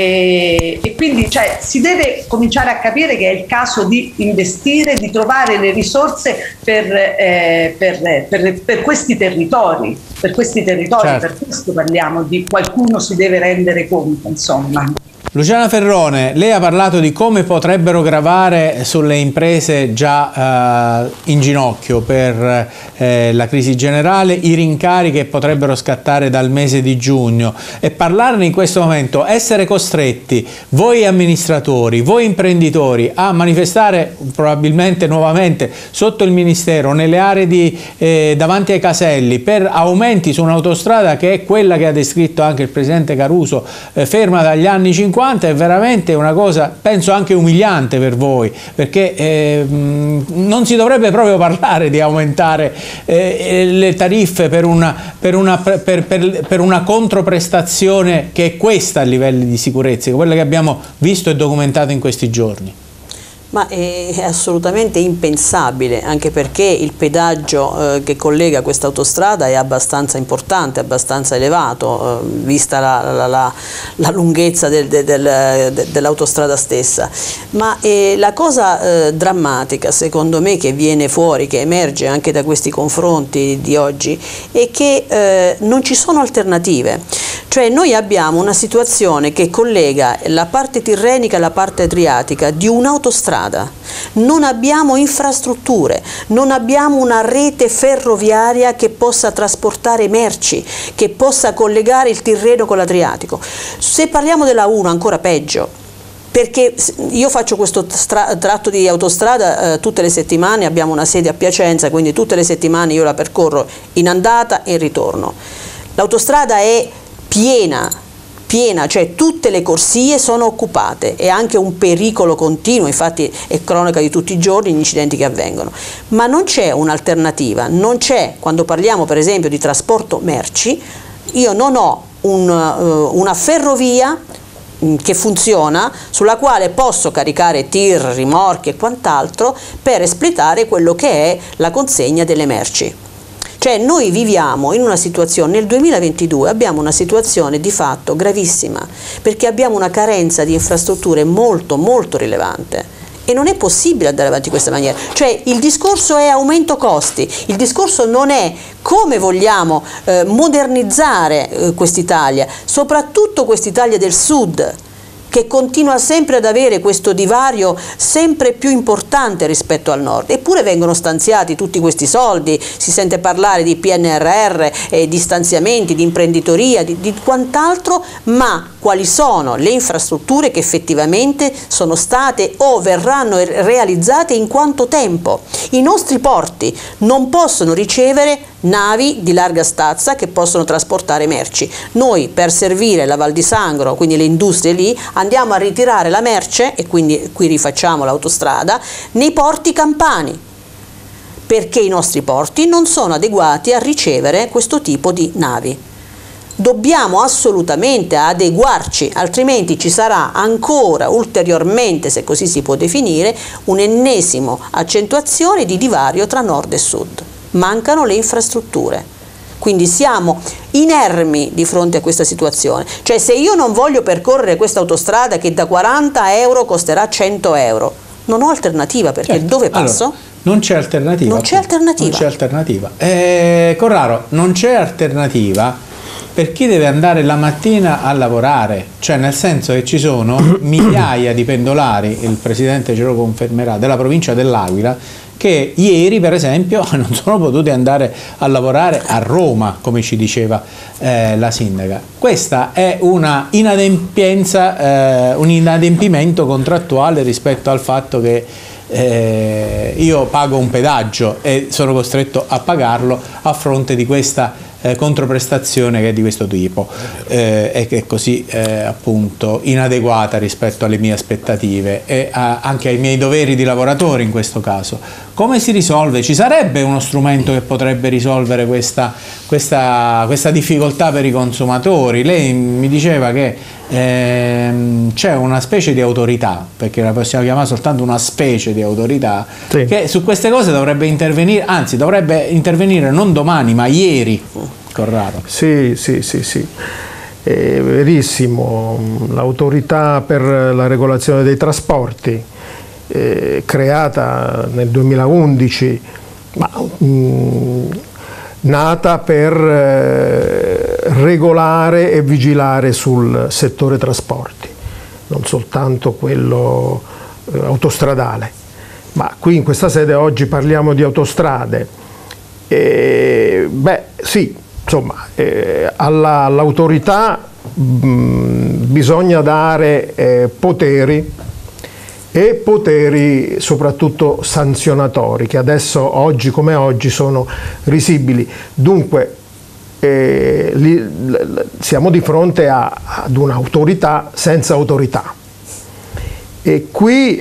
e, e quindi cioè, si deve cominciare a capire che è il caso di investire, di trovare le risorse per, eh, per, per, per questi territori, per questi territori, certo. Per questo parliamo di qualcuno si deve rendere conto, insomma. Luciana Ferrone, lei ha parlato di come potrebbero gravare sulle imprese già eh, in ginocchio per eh, la crisi generale i rincari che potrebbero scattare dal mese di giugno, e parlarne in questo momento, essere costretti, voi amministratori, voi imprenditori, a manifestare probabilmente nuovamente sotto il Ministero, nelle aree di, eh, davanti ai caselli, per aumenti su un'autostrada che è quella che ha descritto anche il Presidente Caruso, eh, ferma dagli anni cinquanta, è veramente una cosa, penso, anche umiliante per voi, perché eh, non si dovrebbe proprio parlare di aumentare eh, le tariffe per una, per, una, per, per, per una controprestazione che è questa a livelli di sicurezza, quella che abbiamo visto e documentato in questi giorni. Ma è assolutamente impensabile, anche perché il pedaggio eh, che collega questa autostrada è abbastanza importante, abbastanza elevato, eh, vista la, la, la, la lunghezza del, del, del, dell'autostrada stessa. Ma eh, la cosa eh, drammatica, secondo me, che viene fuori, che emerge anche da questi confronti di oggi, è che eh, non ci sono alternative. Cioè noi abbiamo una situazione che collega la parte tirrenica e la parte adriatica di un'autostrada. Non abbiamo infrastrutture, non abbiamo una rete ferroviaria che possa trasportare merci, che possa collegare il Tirreno con l'Adriatico. Se parliamo della uno, ancora peggio, perché io faccio questo tratto di autostrada eh, tutte le settimane, abbiamo una sede a Piacenza, quindi tutte le settimane io la percorro in andata e in ritorno. L'autostrada è piena, piena, cioè tutte le corsie sono occupate, è anche un pericolo continuo, infatti è cronaca di tutti i giorni gli incidenti che avvengono, ma non c'è un'alternativa, non c'è, quando parliamo per esempio di trasporto merci, io non ho un, uh, una ferrovia che funziona, sulla quale posso caricare tir, rimorchi e quant'altro per espletare quello che è la consegna delle merci. Cioè noi viviamo in una situazione, nel duemilaventidue abbiamo una situazione di fatto gravissima, perché abbiamo una carenza di infrastrutture molto molto rilevante. E non è possibile andare avanti in questa maniera, cioè il discorso è aumento costi, il discorso non è come vogliamo eh, modernizzare eh, quest'Italia, soprattutto quest'Italia del Sud, che continua sempre ad avere questo divario sempre più importante rispetto al nord. Eppure vengono stanziati tutti questi soldi, si sente parlare di P N R R, eh, di stanziamenti, di imprenditoria, di, di quant'altro, ma quali sono le infrastrutture che effettivamente sono state o verranno realizzate in quanto tempo? I nostri porti non possono ricevere navi di larga stazza che possono trasportare merci. Noi per servire la Val di Sangro, quindi le industrie lì, andiamo a ritirare la merce, e quindi qui rifacciamo l'autostrada, nei porti campani, perché i nostri porti non sono adeguati a ricevere questo tipo di navi. Dobbiamo assolutamente adeguarci, altrimenti ci sarà ancora ulteriormente, se così si può definire, un'ennesima accentuazione di divario tra nord e sud. Mancano le infrastrutture. Quindi siamo inermi di fronte a questa situazione. Cioè, se io non voglio percorrere questa autostrada che da quaranta euro costerà cento euro, non ho alternativa, perché certo. Dove passo? Allora, non c'è alternativa. Non c'è alternativa. Non c'è alternativa. Eh, Corraro, non c'è alternativa per chi deve andare la mattina a lavorare, cioè nel senso che ci sono migliaia di pendolari, il Presidente ce lo confermerà, della provincia dell'Aquila, che ieri per esempio non sono potuti andare a lavorare a Roma, come ci diceva eh, la sindaca. Questa è una inadempienza, eh, un inadempimento contrattuale rispetto al fatto che eh, io pago un pedaggio e sono costretto a pagarlo a fronte di questa Eh, controprestazione che è di questo tipo eh, e che è così eh, appunto inadeguata rispetto alle mie aspettative e a, anche ai miei doveri di lavoratore in questo caso. Come si risolve? Ci sarebbe uno strumento che potrebbe risolvere questa, questa, questa difficoltà per i consumatori? Lei mi diceva che ehm, c'è una specie di autorità, perché la possiamo chiamare soltanto una specie di autorità, sì, che su queste cose dovrebbe intervenire, anzi dovrebbe intervenire non domani ma ieri. Corrado. Sì, sì, sì, sì. È verissimo. L'autorità per la regolazione dei trasporti, eh, creata nel duemilaundici, ma, mh, nata per eh, regolare e vigilare sul settore trasporti, non soltanto quello eh, autostradale. Ma qui in questa sede oggi parliamo di autostrade. E, beh, sì. Insomma, eh, alla, all'autorità mh, bisogna dare eh, poteri e poteri soprattutto sanzionatori, che adesso, oggi come oggi, sono risibili. Dunque eh, li, l, siamo di fronte a, ad un'autorità senza autorità. E qui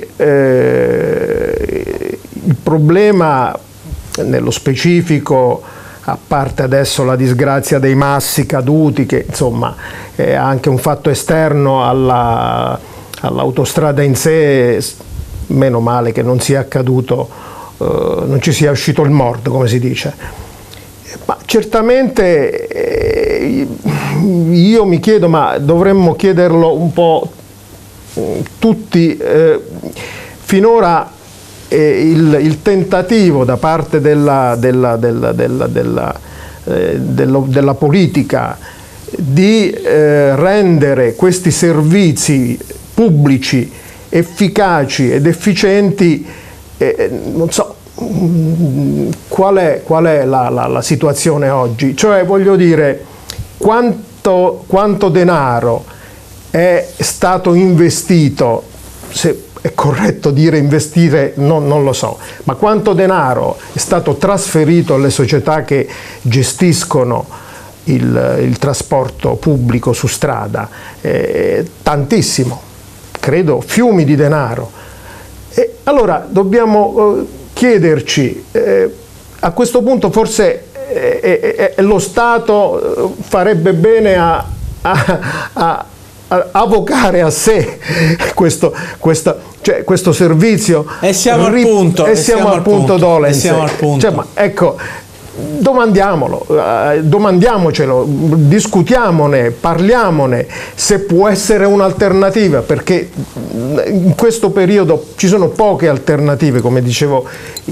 eh, il problema nello specifico, a parte adesso la disgrazia dei massi caduti, che insomma è anche un fatto esterno alla, all'autostrada in sé, meno male che non sia accaduto, eh, non ci sia uscito il morto, come si dice. Ma certamente eh, io mi chiedo, ma dovremmo chiederlo un po' tutti, eh, finora Il, il tentativo da parte della, della, della, della, della, eh, della, della politica di eh, rendere questi servizi pubblici efficaci ed efficienti, eh, non so qual è, qual è la, la, la situazione oggi, cioè voglio dire quanto, quanto denaro è stato investito, se è corretto dire investire, no, non lo so, ma quanto denaro è stato trasferito alle società che gestiscono il, il trasporto pubblico su strada? Eh, tantissimo, credo fiumi di denaro. E allora dobbiamo eh, chiederci, eh, a questo punto forse eh, eh, lo Stato farebbe bene a, a, a avocare a sé questo, questa, cioè, questo servizio e siamo ri- al punto e siamo, siamo al punto, punto dolens. Siamo al punto. Cioè, ma ecco, domandiamolo, eh, domandiamocelo, discutiamone, parliamone, se può essere un'alternativa, perché in questo periodo ci sono poche alternative, come dicevo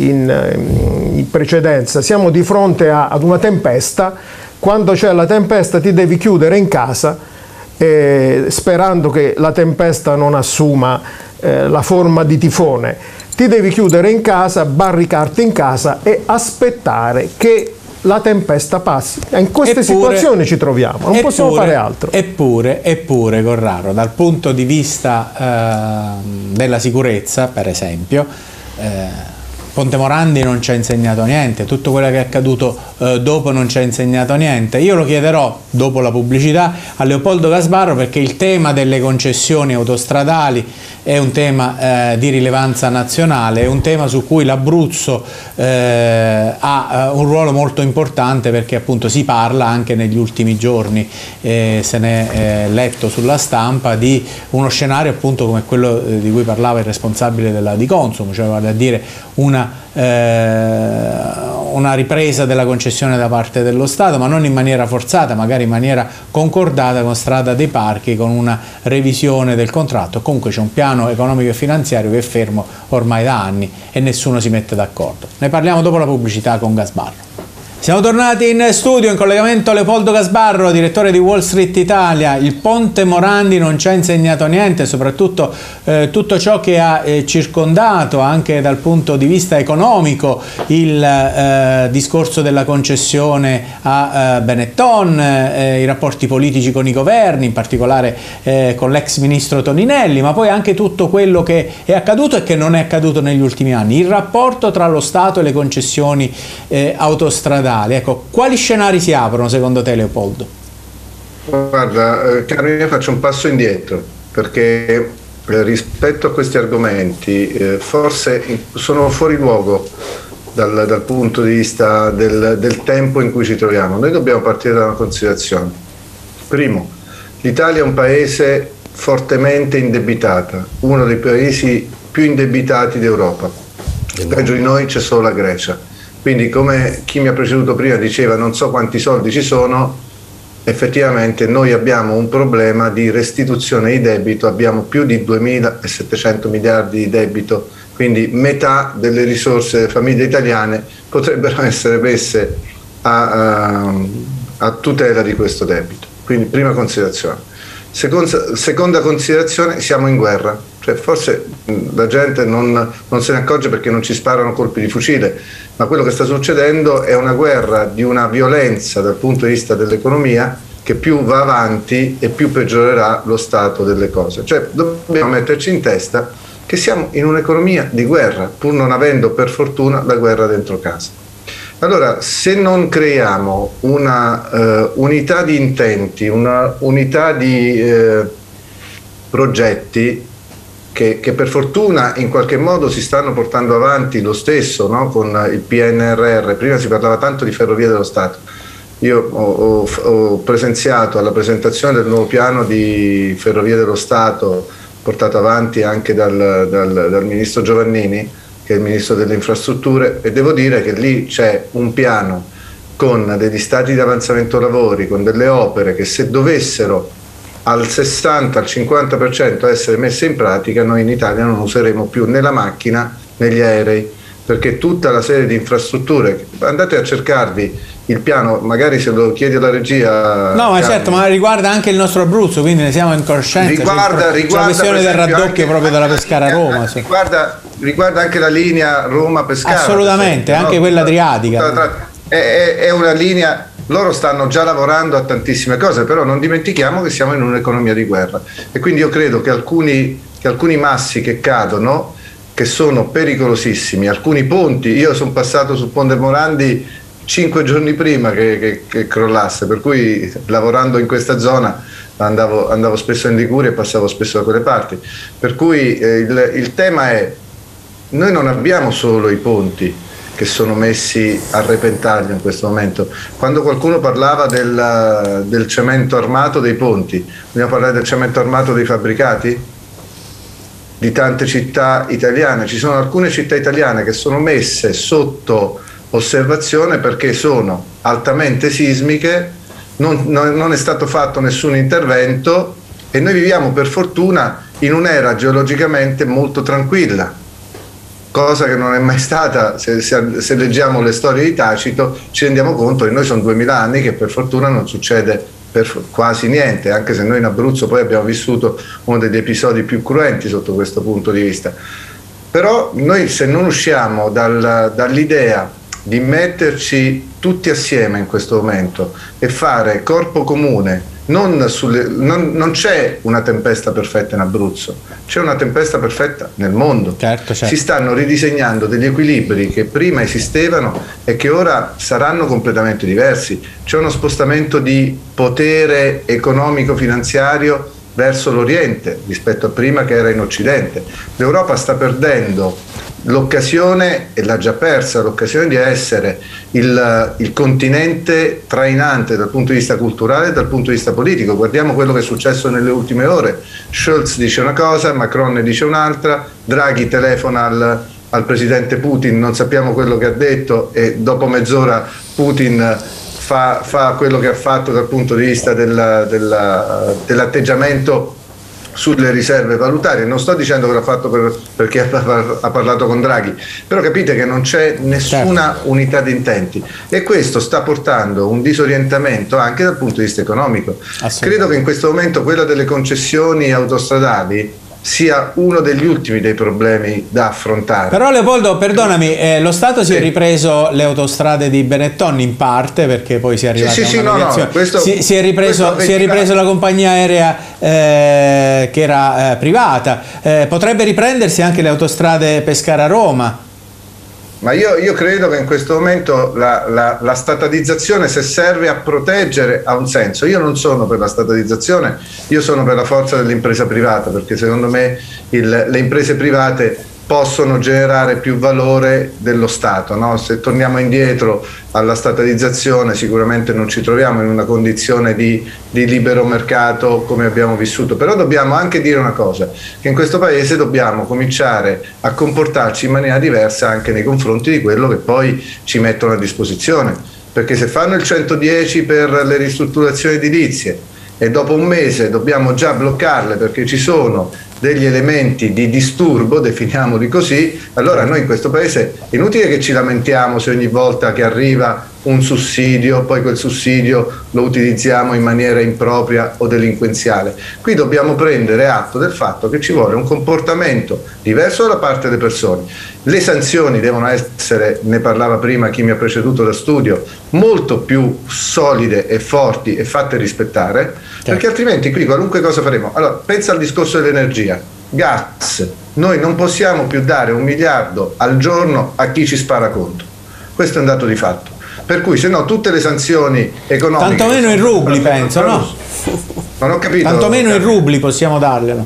in, in precedenza. Siamo di fronte a, ad una tempesta. Quando c'è la tempesta ti devi chiudere in casa, eh, sperando che la tempesta non assuma eh, la forma di tifone. Ti devi chiudere in casa, barricarti in casa e aspettare che la tempesta passi. In queste eppure, situazioni ci troviamo, non eppure, possiamo fare altro. Eppure, eppure, Corraro, dal punto di vista eh, della sicurezza, per esempio, eh, Ponte Morandi non ci ha insegnato niente, tutto quello che è accaduto eh, dopo non ci ha insegnato niente. Io lo chiederò dopo la pubblicità a Leopoldo Gasbarro, perché il tema delle concessioni autostradali è un tema eh, di rilevanza nazionale, è un tema su cui l'Abruzzo eh, ha un ruolo molto importante, perché appunto si parla anche negli ultimi giorni, eh, se ne è letto sulla stampa, di uno scenario appunto come quello eh, di cui parlava il responsabile della Di Consum, cioè vale a dire una Eh, una ripresa della concessione da parte dello Stato, ma non in maniera forzata, magari in maniera concordata con Strada dei Parchi, con una revisione del contratto. Comunque c'è un piano economico e finanziario che è fermo ormai da anni e nessuno si mette d'accordo. Ne parliamo dopo la pubblicità con Gasbarro. Siamo tornati in studio, in collegamento Leopoldo Gasbarro, direttore di Wall Street Italia. Il Ponte Morandi non ci ha insegnato niente, soprattutto eh, tutto ciò che ha eh, circondato anche dal punto di vista economico il eh, discorso della concessione a eh, Benetton, eh, i rapporti politici con i governi, in particolare eh, con l'ex ministro Toninelli, ma poi anche tutto quello che è accaduto e che non è accaduto negli ultimi anni, il rapporto tra lo Stato e le concessioni eh, autostradali. Ecco, quali scenari si aprono secondo te, Leopoldo? Guarda, eh, Carmine, io faccio un passo indietro, perché eh, rispetto a questi argomenti eh, forse sono fuori luogo dal, dal punto di vista del, del tempo in cui ci troviamo. Noi dobbiamo partire da una considerazione. Primo, l'Italia è un paese fortemente indebitata, uno dei paesi più indebitati d'Europa. Peggio di noi c'è solo la Grecia. Quindi, come chi mi ha preceduto prima diceva, non so quanti soldi ci sono, effettivamente noi abbiamo un problema di restituzione di debito, abbiamo più di duemilasettecento miliardi di debito, quindi metà delle risorse delle famiglie italiane potrebbero essere messe a, a, a tutela di questo debito. Quindi prima considerazione. Seconda, seconda considerazione, siamo in guerra. Cioè, forse la gente non, non se ne accorge perché non ci sparano colpi di fucile, ma quello che sta succedendo è una guerra di una violenza dal punto di vista dell'economia che più va avanti e più peggiorerà lo stato delle cose. Cioè, dobbiamo metterci in testa che siamo in un'economia di guerra, pur non avendo per fortuna la guerra dentro casa. Allora, se non creiamo una uh, unità di intenti, una unità di uh, progetti che, che per fortuna in qualche modo si stanno portando avanti lo stesso, no? Con il P N R R, prima si parlava tanto di Ferrovie dello Stato. Io ho, ho, ho presenziato alla presentazione del nuovo piano di Ferrovie dello Stato, portato avanti anche dal, dal, dal ministro Giovannini, che è il ministro delle infrastrutture, e devo dire che lì c'è un piano con degli stati di avanzamento lavori, con delle opere che se dovessero al sessanta, al cinquanta per cento essere messe in pratica, noi in Italia non useremo più né la macchina né gli aerei, perché tutta la serie di infrastrutture, andate a cercarvi il piano, magari se lo chiedi alla regia. No, ma certo, ma riguarda anche il nostro Abruzzo, quindi ne siamo in coscienza. Riguarda, riguarda la questione del raddoppio proprio della Pescara-Roma. Sì. Riguarda, riguarda anche la linea Roma-Pescara. Assolutamente, anche no? quella adriatica. È, è, è una linea, loro stanno già lavorando a tantissime cose, però non dimentichiamo che siamo in un'economia di guerra. E quindi io credo che alcuni, che alcuni massi che cadono, che sono pericolosissimi, alcuni ponti, io sono passato sul Ponte Morandi cinque giorni prima che, che, che crollasse, per cui lavorando in questa zona andavo, andavo spesso in Liguria e passavo spesso da quelle parti, per cui eh, il, il tema è, noi non abbiamo solo i ponti che sono messi a repentaglio in questo momento. Quando qualcuno parlava del, del cemento armato dei ponti, vogliamo parlare del cemento armato dei fabbricati? Di tante città italiane, ci sono alcune città italiane che sono messe sotto osservazione perché sono altamente sismiche, non, non, non è stato fatto nessun intervento e noi viviamo per fortuna in un'era geologicamente molto tranquilla, cosa che non è mai stata. Se, se, se leggiamo le storie di Tacito ci rendiamo conto che noi sono duemila anni che per fortuna non succede per quasi niente, anche se noi in Abruzzo poi abbiamo vissuto uno degli episodi più cruenti sotto questo punto di vista. Però noi, se non usciamo dal, dall'idea di metterci tutti assieme in questo momento e fare corpo comune, non, sulle, non, non c'è una tempesta perfetta in Abruzzo, c'è una tempesta perfetta nel mondo. Certo, certo. Si stanno ridisegnando degli equilibri che prima esistevano e che ora saranno completamente diversi. C'è uno spostamento di potere economico-finanziario verso l'Oriente rispetto a prima che era in Occidente. L'Europa sta perdendo l'occasione, e l'ha già persa, l'occasione di essere il, il continente trainante dal punto di vista culturale e dal punto di vista politico. Guardiamo quello che è successo nelle ultime ore. Scholz dice una cosa, Macron ne dice un'altra, Draghi telefona al, al presidente Putin, non sappiamo quello che ha detto, e dopo mezz'ora Putin fa, fa quello che ha fatto dal punto di vista del, del, dell'atteggiamento sulle riserve valutarie. Non sto dicendo che l'ha fatto per, perché ha parlato con Draghi, però capite che non c'è nessuna certo. unità di intenti, e questo sta portando un disorientamento anche dal punto di vista economico. Credo che in questo momento quella delle concessioni autostradali sia uno degli ultimi dei problemi da affrontare. Però Leopoldo, perdonami, eh, lo Stato si sì. è ripreso le autostrade di Benetton in parte, perché poi si è arrivato sì, sì, a una sì, mediazione. no, no, questo, si, si, è ripreso, si è ripreso la compagnia aerea eh, che era eh, privata, eh, potrebbe riprendersi anche le autostrade Pescara-Roma. Ma io, io credo che in questo momento la, la, la statalizzazione, se serve a proteggere, ha un senso. Io non sono per la statalizzazione, io sono per la forza dell'impresa privata, perché secondo me il, le imprese private possono generare più valore dello Stato, no? Se torniamo indietro alla statalizzazione sicuramente non ci troviamo in una condizione di, di libero mercato come abbiamo vissuto, però dobbiamo anche dire una cosa, che in questo Paese dobbiamo cominciare a comportarci in maniera diversa anche nei confronti di quello che poi ci mettono a disposizione, perché se fanno il centodieci per le ristrutturazioni edilizie e dopo un mese dobbiamo già bloccarle perché ci sono degli elementi di disturbo, definiamoli così, allora noi in questo Paese è inutile che ci lamentiamo se ogni volta che arriva un sussidio, poi quel sussidio lo utilizziamo in maniera impropria o delinquenziale. Qui dobbiamo prendere atto del fatto che ci vuole un comportamento diverso da parte delle persone. Le sanzioni devono essere, ne parlava prima chi mi ha preceduto da studio, molto più solide e forti e fatte rispettare, certo. perché altrimenti qui qualunque cosa faremo. Allora, pensa al discorso dell'energia, gas, noi non possiamo più dare un miliardo al giorno a chi ci spara contro, questo è un dato di fatto. Per cui se no tutte le sanzioni economiche... Tanto meno in rubli, penso, no? Non ho capito. Tanto meno in rubli possiamo darglielo.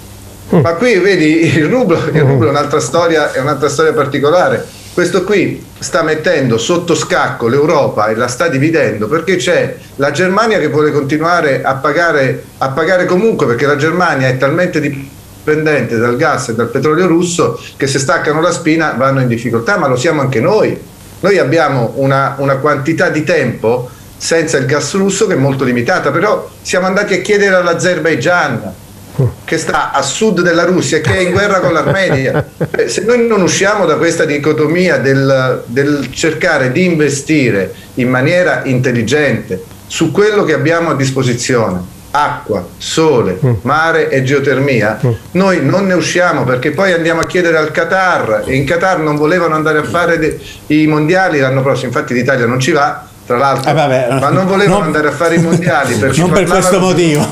Ma qui vedi, il rublo, il rublo è un'altra storia, è un'altra storia particolare. Questo qui sta mettendo sotto scacco l'Europa e la sta dividendo, perché c'è la Germania che vuole continuare a pagare, a pagare comunque, perché la Germania è talmente dipendente dal gas e dal petrolio russo che se staccano la spina vanno in difficoltà, ma lo siamo anche noi. Noi abbiamo una, una quantità di tempo senza il gas russo che è molto limitata, però siamo andati a chiedere all'Azerbaigian, che sta a sud della Russia e che è in guerra con l'Armenia. Se noi non usciamo da questa dicotomia del, del cercare di investire in maniera intelligente su quello che abbiamo a disposizione, acqua, sole, mare e geotermia, noi non ne usciamo, perché poi andiamo a chiedere al Qatar, e in Qatar non volevano andare a fare de, i mondiali l'anno prossimo, infatti l'Italia non ci va, tra l'altro, eh vabbè, ma non volevano non, andare a fare i mondiali perché non per questo motivo.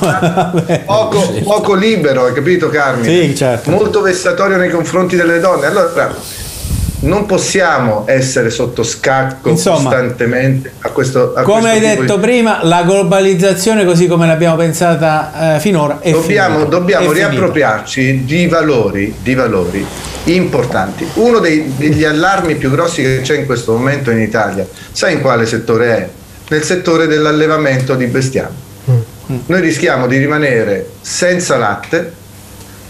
poco, poco libero, hai capito Carmine? Sì, certo. Molto vessatorio nei confronti delle donne. Allora non possiamo essere sotto scacco Insomma, costantemente a questo a come questo hai detto di... prima, la globalizzazione così come l'abbiamo pensata eh, finora è dobbiamo, finita, dobbiamo è riappropriarci di valori, di valori importanti. Uno dei, degli allarmi più grossi che c'è in questo momento in Italia, sai in quale settore è? Nel settore dell'allevamento di bestiame. Mm. Noi rischiamo di rimanere senza latte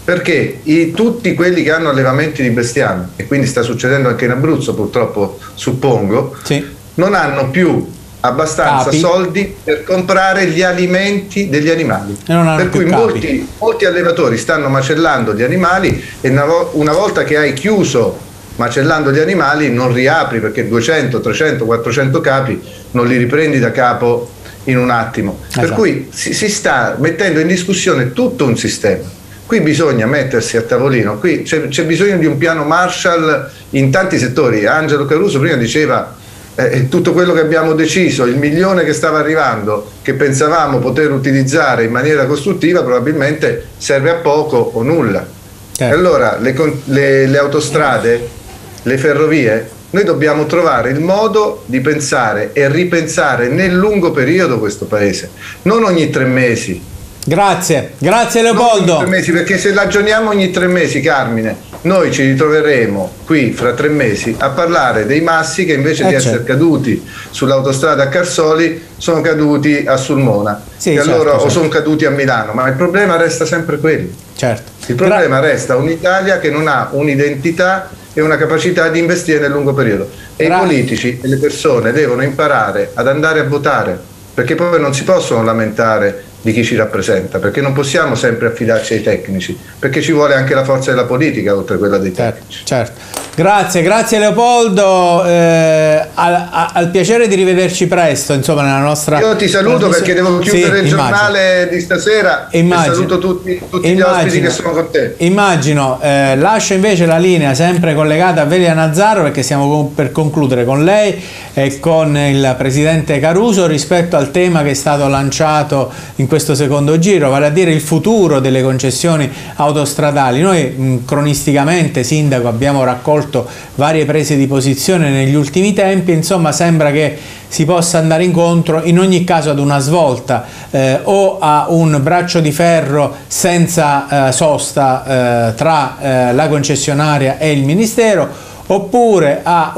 perché i, tutti quelli che hanno allevamenti di bestiame, e quindi sta succedendo anche in Abruzzo purtroppo, suppongo, sì, non hanno più abbastanza capi. soldi per comprare gli alimenti degli animali, per cui molti, molti allevatori stanno macellando gli animali, e una, vo- una volta che hai chiuso macellando gli animali non riapri, perché duecento, trecento, quattrocento capi non li riprendi da capo in un attimo. Esatto. Per cui si, si sta mettendo in discussione tutto un sistema. Qui bisogna mettersi a tavolino, qui c'è, c'è bisogno di un piano Marshall in tanti settori. Angelo Caruso prima diceva eh, tutto quello che abbiamo deciso, il milione che stava arrivando, che pensavamo poter utilizzare in maniera costruttiva, probabilmente serve a poco o nulla. Eh. E allora le, le, le autostrade, le ferrovie, noi dobbiamo trovare il modo di pensare e ripensare nel lungo periodo questo paese, non ogni tre mesi. Grazie, grazie Leopoldo. Ogni tre mesi, perché se ragioniamo ogni tre mesi, Carmine, noi ci ritroveremo qui fra tre mesi a parlare dei massi che invece eh di certo. essere caduti sull'autostrada a Carsoli sono caduti a Sulmona, sì, e allora, certo, o sono caduti a Milano, ma il problema resta sempre quello. Certo. Il problema Gra- resta un'Italia che non ha un'identità e una capacità di investire nel lungo periodo, e Gra- i politici e le persone devono imparare ad andare a votare, perché poi non si possono lamentare di chi ci rappresenta, perché non possiamo sempre affidarci ai tecnici, perché ci vuole anche la forza della politica oltre a quella dei tecnici. Certo, certo. Grazie, grazie Leopoldo, eh, al, al piacere di rivederci presto, insomma, nella nostra... Io ti saluto perché devo chiudere sì, il giornale di stasera, immagino. E saluto tutti, tutti gli ospiti che sono con te. Immagino, eh, lascio invece la linea sempre collegata a Velia Nazzaro, perché siamo per concludere con lei e con il Presidente Caruso rispetto al tema che è stato lanciato in questo secondo giro, vale a dire il futuro delle concessioni autostradali. Noi mh, cronisticamente, Sindaco, abbiamo raccolto varie prese di posizione negli ultimi tempi, insomma sembra che si possa andare incontro in ogni caso ad una svolta eh, o a un braccio di ferro senza eh, sosta eh, tra eh, la concessionaria e il Ministero, oppure a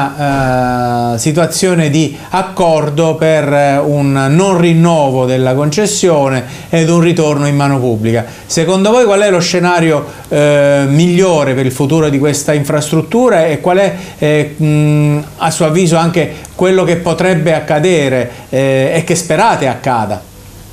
una eh, situazione di accordo per eh, un non rinnovo della concessione ed un ritorno in mano pubblica. Secondo voi qual è lo scenario eh, migliore per il futuro di questa infrastruttura, e qual è eh, mh, a suo avviso anche quello che potrebbe accadere eh, e che sperate accada?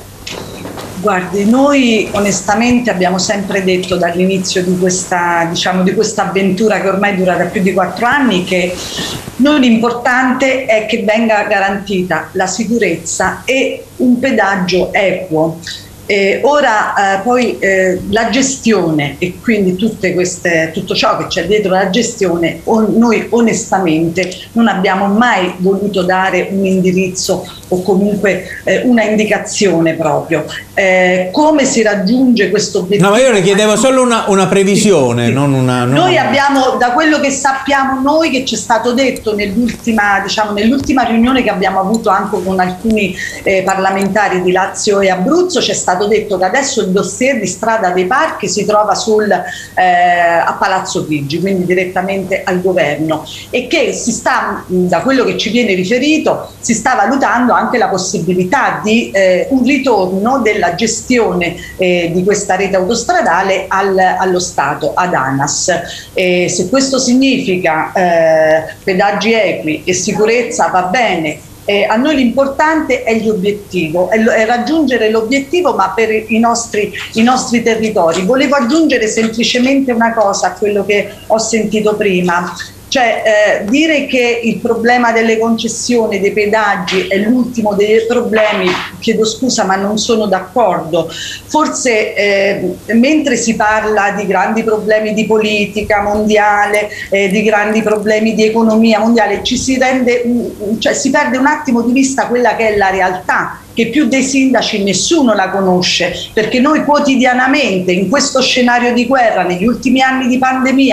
Guardi, noi onestamente abbiamo sempre detto dall'inizio di questa, diciamo, di questa avventura che ormai dura da più di quattro anni, che noi l'importante è che venga garantita la sicurezza e un pedaggio equo. Eh, ora eh, poi eh, la gestione, e quindi tutte queste, tutto ciò che c'è dietro la gestione, on, noi onestamente non abbiamo mai voluto dare un indirizzo o comunque eh, una indicazione proprio. Eh, come si raggiunge questo obiettivo? No, ma io le chiedevo solo una, una previsione, sì, sì. non una... Non noi una... abbiamo, da quello che sappiamo noi, che ci è stato detto nell'ultima, diciamo, nell'ultima riunione che abbiamo avuto anche con alcuni eh, parlamentari di Lazio e Abruzzo, c'è stato detto che adesso il dossier di Strada dei Parchi si trova sul, eh, a Palazzo Chigi, quindi direttamente al governo, e che si sta, da quello che ci viene riferito, si sta valutando anche la possibilità di eh, un ritorno della gestione eh, di questa rete autostradale al, allo Stato, ad ANAS. E se questo significa eh, pedaggi equi e sicurezza, va bene. Eh, a noi l'importante è l'obiettivo, è, è raggiungere l'obiettivo, ma per i nostri, i nostri territori. Volevo aggiungere semplicemente una cosa a quello che ho sentito prima. Cioè eh, dire che il problema delle concessioni, dei pedaggi è l'ultimo dei problemi, chiedo scusa ma non sono d'accordo. Forse eh, mentre si parla di grandi problemi di politica mondiale, eh, di grandi problemi di economia mondiale, ci si rende, cioè si perde un attimo di vista quella che è la realtà, che più dei sindaci nessuno la conosce, perché noi quotidianamente in questo scenario di guerra, negli ultimi anni di pandemia,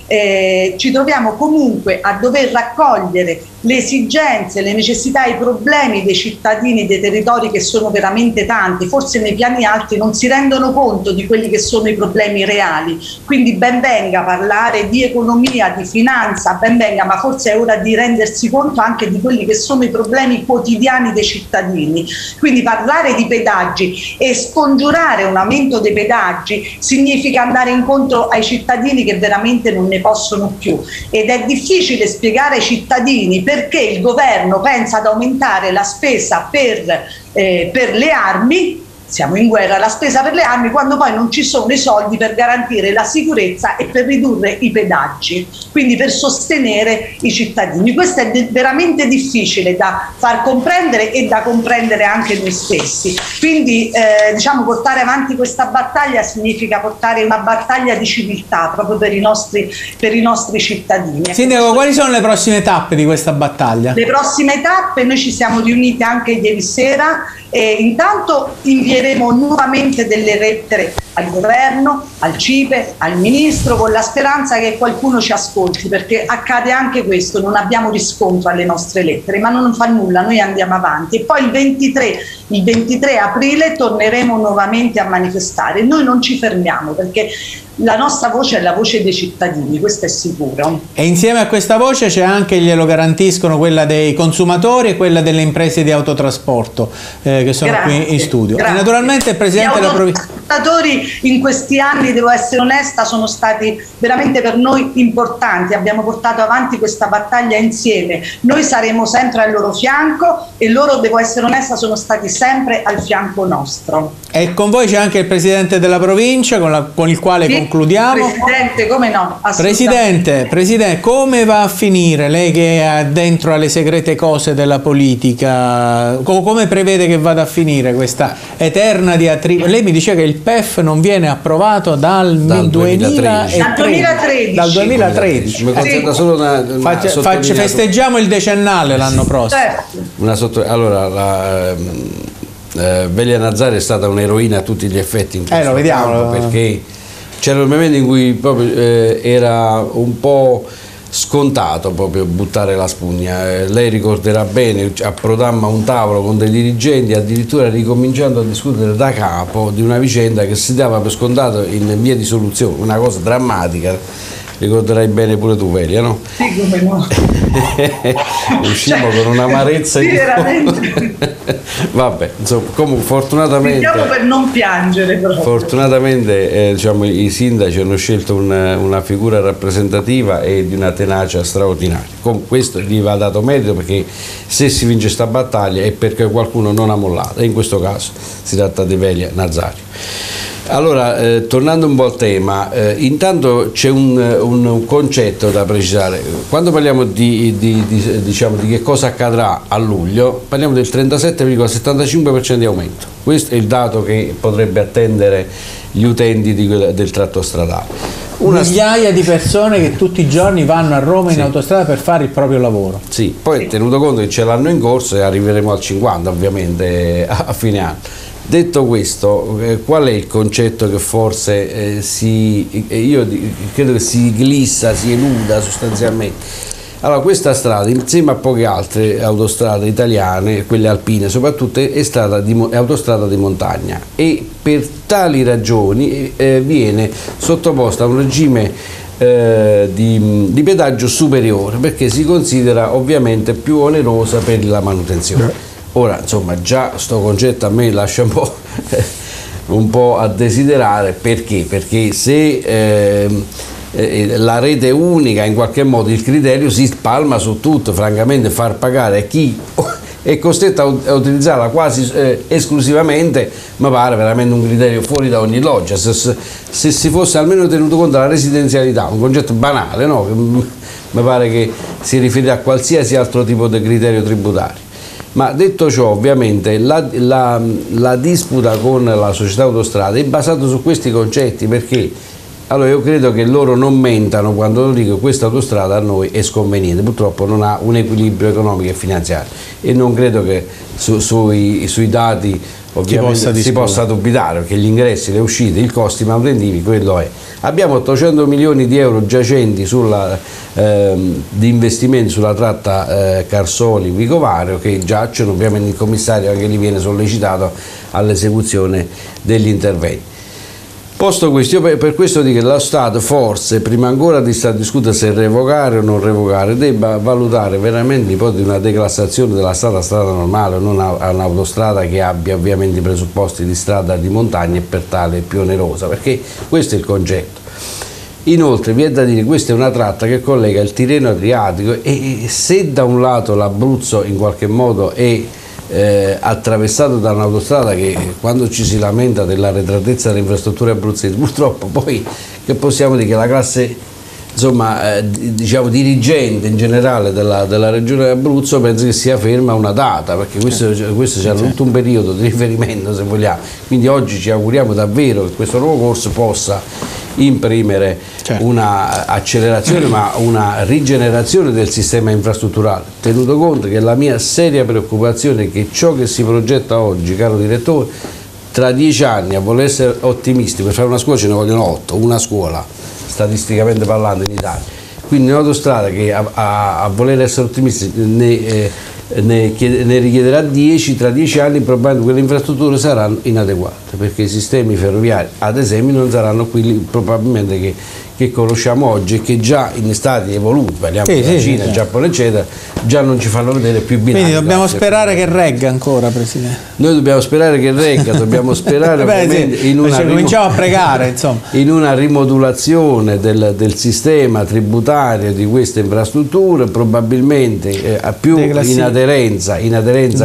eh, ci troviamo comunque a dover raccogliere le esigenze, le necessità, i problemi dei cittadini dei territori, che sono veramente tanti. Forse nei piani alti non si rendono conto di quelli che sono i problemi reali, quindi ben venga parlare di economia, di finanza, ben venga, ma forse è ora di rendersi conto anche di quelli che sono i problemi quotidiani dei cittadini. Quindi parlare di pedaggi e scongiurare un aumento dei pedaggi significa andare incontro ai cittadini che veramente non ne possono più, ed è difficile spiegare ai cittadini perché il governo pensa ad aumentare la spesa per, eh, per le armi. Siamo in guerra, la spesa per le armi, quando poi non ci sono i soldi per garantire la sicurezza e per ridurre i pedaggi, quindi per sostenere i cittadini. Questo è veramente difficile da far comprendere e da comprendere anche noi stessi. Quindi eh, diciamo, portare avanti questa battaglia significa portare una battaglia di civiltà proprio per i nostri, per i nostri cittadini. Sindaco, quali sono le prossime tappe di questa battaglia? Le prossime tappe, noi ci siamo riuniti anche ieri sera. E intanto invieremo nuovamente delle lettere al governo, al CIPE, al ministro, con la speranza che qualcuno ci ascolti, perché accade anche questo, non abbiamo riscontro alle nostre lettere, ma non fa nulla, noi andiamo avanti. E poi il ventitré, il ventitré aprile torneremo nuovamente a manifestare. Noi non ci fermiamo, perché la nostra voce è la voce dei cittadini, questo è sicuro. E insieme a questa voce c'è anche, glielo garantiscono, quella dei consumatori e quella delle imprese di autotrasporto eh, che sono grazie, qui in studio. Grazie. E naturalmente il Presidente della Provincia. Gli autotrasportatori in questi anni, devo essere onesta, sono stati veramente per noi importanti, abbiamo portato avanti questa battaglia insieme, noi saremo sempre al loro fianco e loro, devo essere onesta, sono stati sempre al fianco nostro. E con voi c'è anche il Presidente della Provincia, con, la, con il quale sì, concludiamo. Presidente, come no? Presidente, Presidente, come va a finire, lei che è dentro alle segrete cose della politica, come prevede che vada a finire questa eterna diatriba? Lei mi diceva che il P E F non viene approvato dal, dal duemilatredici. Dal duemilatredici. Dal duemilatredici. Mi consenta sì. solo una, una Faccia, faccia, festeggiamo il decennale l'anno sì, prossimo. Certo. Una sotto, allora, la, eh, Velia Nazari è stata un'eroina a tutti gli effetti in questo eh, lo vediamo, campo, perché c'era un momento in cui proprio eh, era un po' scontato proprio buttare la spugna. Eh, lei ricorderà bene, approdammo a un tavolo con dei dirigenti, addirittura ricominciando a discutere da capo di una vicenda che si dava per scontato in via di soluzione, una cosa drammatica. Ricorderai bene pure tu, Velia, no? Sì, come no. Uscimmo con un'amarezza. Sì, veramente. Vabbè, insomma, comunque fortunatamente. Stiamo per non piangere, però. Fortunatamente eh, diciamo, i sindaci hanno scelto una, una figura rappresentativa e di una tenacia straordinaria. Con questo gli va dato merito, perché se si vince questa battaglia è perché qualcuno non ha mollato, e in questo caso si tratta di Velia Nazari. Allora, eh, tornando un po' al tema, eh, intanto c'è un, un, un concetto da precisare. Quando parliamo di, di, di, diciamo, di che cosa accadrà a luglio, parliamo del trentasette virgola settantacinque per cento di aumento. Questo è il dato che potrebbe attendere gli utenti di, del tratto stradale. Una migliaia di persone che tutti i giorni vanno a Roma in sì. autostrada per fare il proprio lavoro. Sì, poi sì. Tenuto conto che ce l'hanno in corso e arriveremo al cinquanta ovviamente a, a fine anno. Detto questo, eh, qual è il concetto che forse eh, si, eh, io credo che si glissa, si eluda sostanzialmente? Allora, questa strada, insieme a poche altre autostrade italiane, quelle alpine soprattutto, è, strada di, è autostrada di montagna, e per tali ragioni eh, viene sottoposta a un regime eh, di, di pedaggio superiore, perché si considera ovviamente più onerosa per la manutenzione. Ora, insomma, già sto concetto a me lascia un po', un po' a desiderare. Perché? Perché se eh, eh, la rete unica, in qualche modo il criterio si spalma su tutto, francamente far pagare a chi è costretto a, a utilizzarla quasi eh, esclusivamente mi pare veramente un criterio fuori da ogni logica. Se, se, se si fosse almeno tenuto conto della residenzialità, un concetto banale, no? Mi pare che si riferisce a qualsiasi altro tipo di criterio tributario. Ma detto ciò, ovviamente la, la, la disputa con la società autostrade è basata su questi concetti, perché Allora io credo che loro non mentano quando dicono che questa autostrada a noi è sconveniente, purtroppo non ha un equilibrio economico e finanziario e non credo che su, sui, sui dati ovviamente si possa, si possa dubitare, perché gli ingressi, le uscite, i costi manutentivi, quello è. Abbiamo ottocento milioni di euro giacenti sulla, ehm, di investimenti sulla tratta eh, Carsoli-Vicovario che giacciono, ovviamente il commissario anche lì viene sollecitato all'esecuzione degli interventi. Posto questo, io per, per questo dico che lo Stato forse, prima ancora di stare a discutere se revocare o non revocare, debba valutare veramente l'ipotesi di una declassazione della strada a strada normale, non a un'autostrada che abbia ovviamente i presupposti di strada di montagna e per tale più onerosa, perché questo è il concetto. Inoltre vi è da dire che questa è una tratta che collega il Tirreno Adriatico e, e se da un lato l'Abruzzo in qualche modo è Eh, attraversato da un'autostrada che quando ci si lamenta dell'arretratezza delle infrastrutture abruzzesi, purtroppo poi che possiamo dire che la classe insomma, eh, diciamo dirigente in generale della, della regione Abruzzo penso che sia ferma una data, perché questo, questo c'è tutto un periodo di riferimento se vogliamo, quindi oggi ci auguriamo davvero che questo nuovo corso possa imprimere certo. una accelerazione ma una rigenerazione del sistema infrastrutturale, tenuto conto che la mia seria preoccupazione è che ciò che si progetta oggi, caro direttore, tra dieci anni, a voler essere ottimisti, per fare una scuola ce ne vogliono otto, una scuola statisticamente parlando in Italia, quindi un'autostrada che a, a, a voler essere ottimisti ne, eh, ne, chiede, ne richiederà dieci, tra dieci anni probabilmente quelle infrastrutture saranno inadeguate, perché i sistemi ferroviari ad esempio non saranno quelli probabilmente che, che conosciamo oggi e che già in stati evoluti, parliamo sì, della sì, Cina, sì, Giappone eccetera, già non ci fanno vedere più binari. Quindi dobbiamo sperare che regga ancora, Presidente. Noi dobbiamo sperare che regga, dobbiamo sperare Beh, sì, in, una cominciamo a pregare, insomma. in una rimodulazione del, del sistema tributario di queste infrastrutture, probabilmente eh, a più in aderenza, in aderenza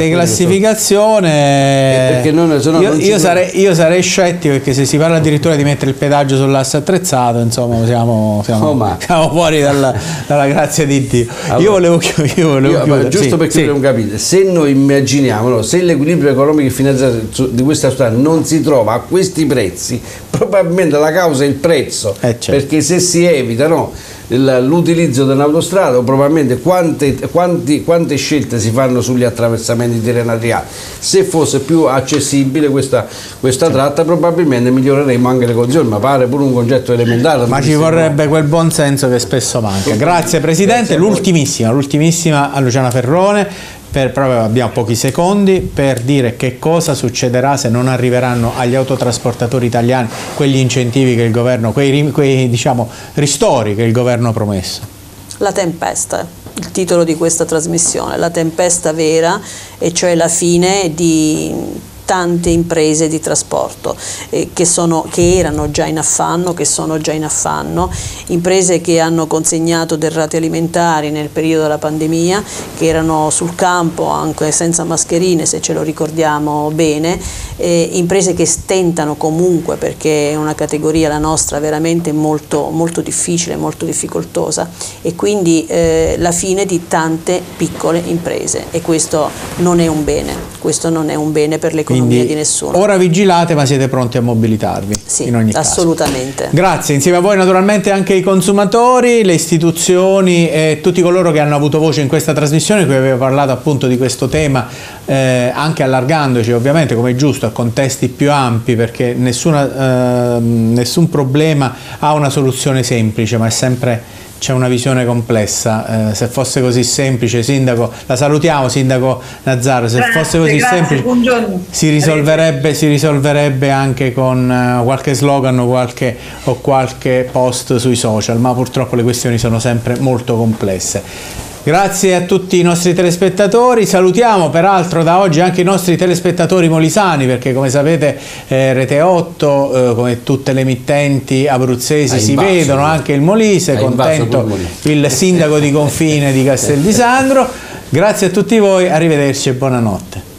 declassificazione. Eh, perché non, se no io, non io, sarei, io sarei scettico, perché se si parla addirittura di mettere il pedaggio sull'asse attrezzato, insomma siamo, siamo, oh, ma... siamo fuori dalla, dalla grazia di Dio. Allora, io volevo, io volevo io, chiudere giusto sì, perché sì. non capite, se noi immaginiamo no, se l'equilibrio economico e finanziario di questa strada non si trova a questi prezzi, probabilmente la causa è il prezzo, eh, certo. perché se si evita no, l'utilizzo dell'autostrada, probabilmente quante, quanti, quante scelte si fanno sugli attraversamenti Tirreno Adriatico, se fosse più accessibile questa, questa certo. tratta probabilmente miglioreremo anche le condizioni, ma pare pure un concetto elementare. Ma ci vorrebbe quel buon senso che spesso manca. Grazie Presidente, l'ultimissima, l'ultimissima a Luciana Ferrone. Per, proprio abbiamo pochi secondi per dire che cosa succederà se non arriveranno agli autotrasportatori italiani quegli incentivi che il governo, quei, quei diciamo, ristori che il governo ha promesso. La tempesta, il titolo di questa trasmissione, la tempesta vera, e cioè la fine di tante imprese di trasporto eh, che, sono, che erano già in affanno, che sono già in affanno, imprese che hanno consegnato derrate alimentari nel periodo della pandemia, che erano sul campo anche senza mascherine, se ce lo ricordiamo bene, eh, imprese che stentano comunque, perché è una categoria, la nostra, veramente molto, molto difficile, molto difficoltosa, e quindi eh, la fine di tante piccole imprese, e questo non è un bene, questo non è un bene per l'economia. Quindi, di nessuno. Ora vigilate, ma siete pronti a mobilitarvi? Sì, in ogni assolutamente. Caso. Grazie, insieme a voi naturalmente anche i consumatori, le istituzioni e tutti coloro che hanno avuto voce in questa trasmissione, che aveva parlato appunto di questo tema, eh, anche allargandoci ovviamente, come è giusto, a contesti più ampi, perché nessuna, eh, nessun problema ha una soluzione semplice, ma è sempre... c'è una visione complessa, eh, se fosse così semplice, Sindaco, la salutiamo Sindaco Nazzaro, se grazie, fosse così grazie, semplice buongiorno. si risolverebbe, si risolverebbe anche con uh, qualche slogan o qualche, o qualche post sui social, ma purtroppo le questioni sono sempre molto complesse. Grazie a tutti i nostri telespettatori, salutiamo peraltro da oggi anche i nostri telespettatori molisani, perché come sapete eh, Rete otto, eh, come tutte le emittenti abruzzesi, si invaso, vedono anche il Molise, contento il, il sindaco di confine di Castel di Sangro. Grazie a tutti voi, arrivederci e buonanotte.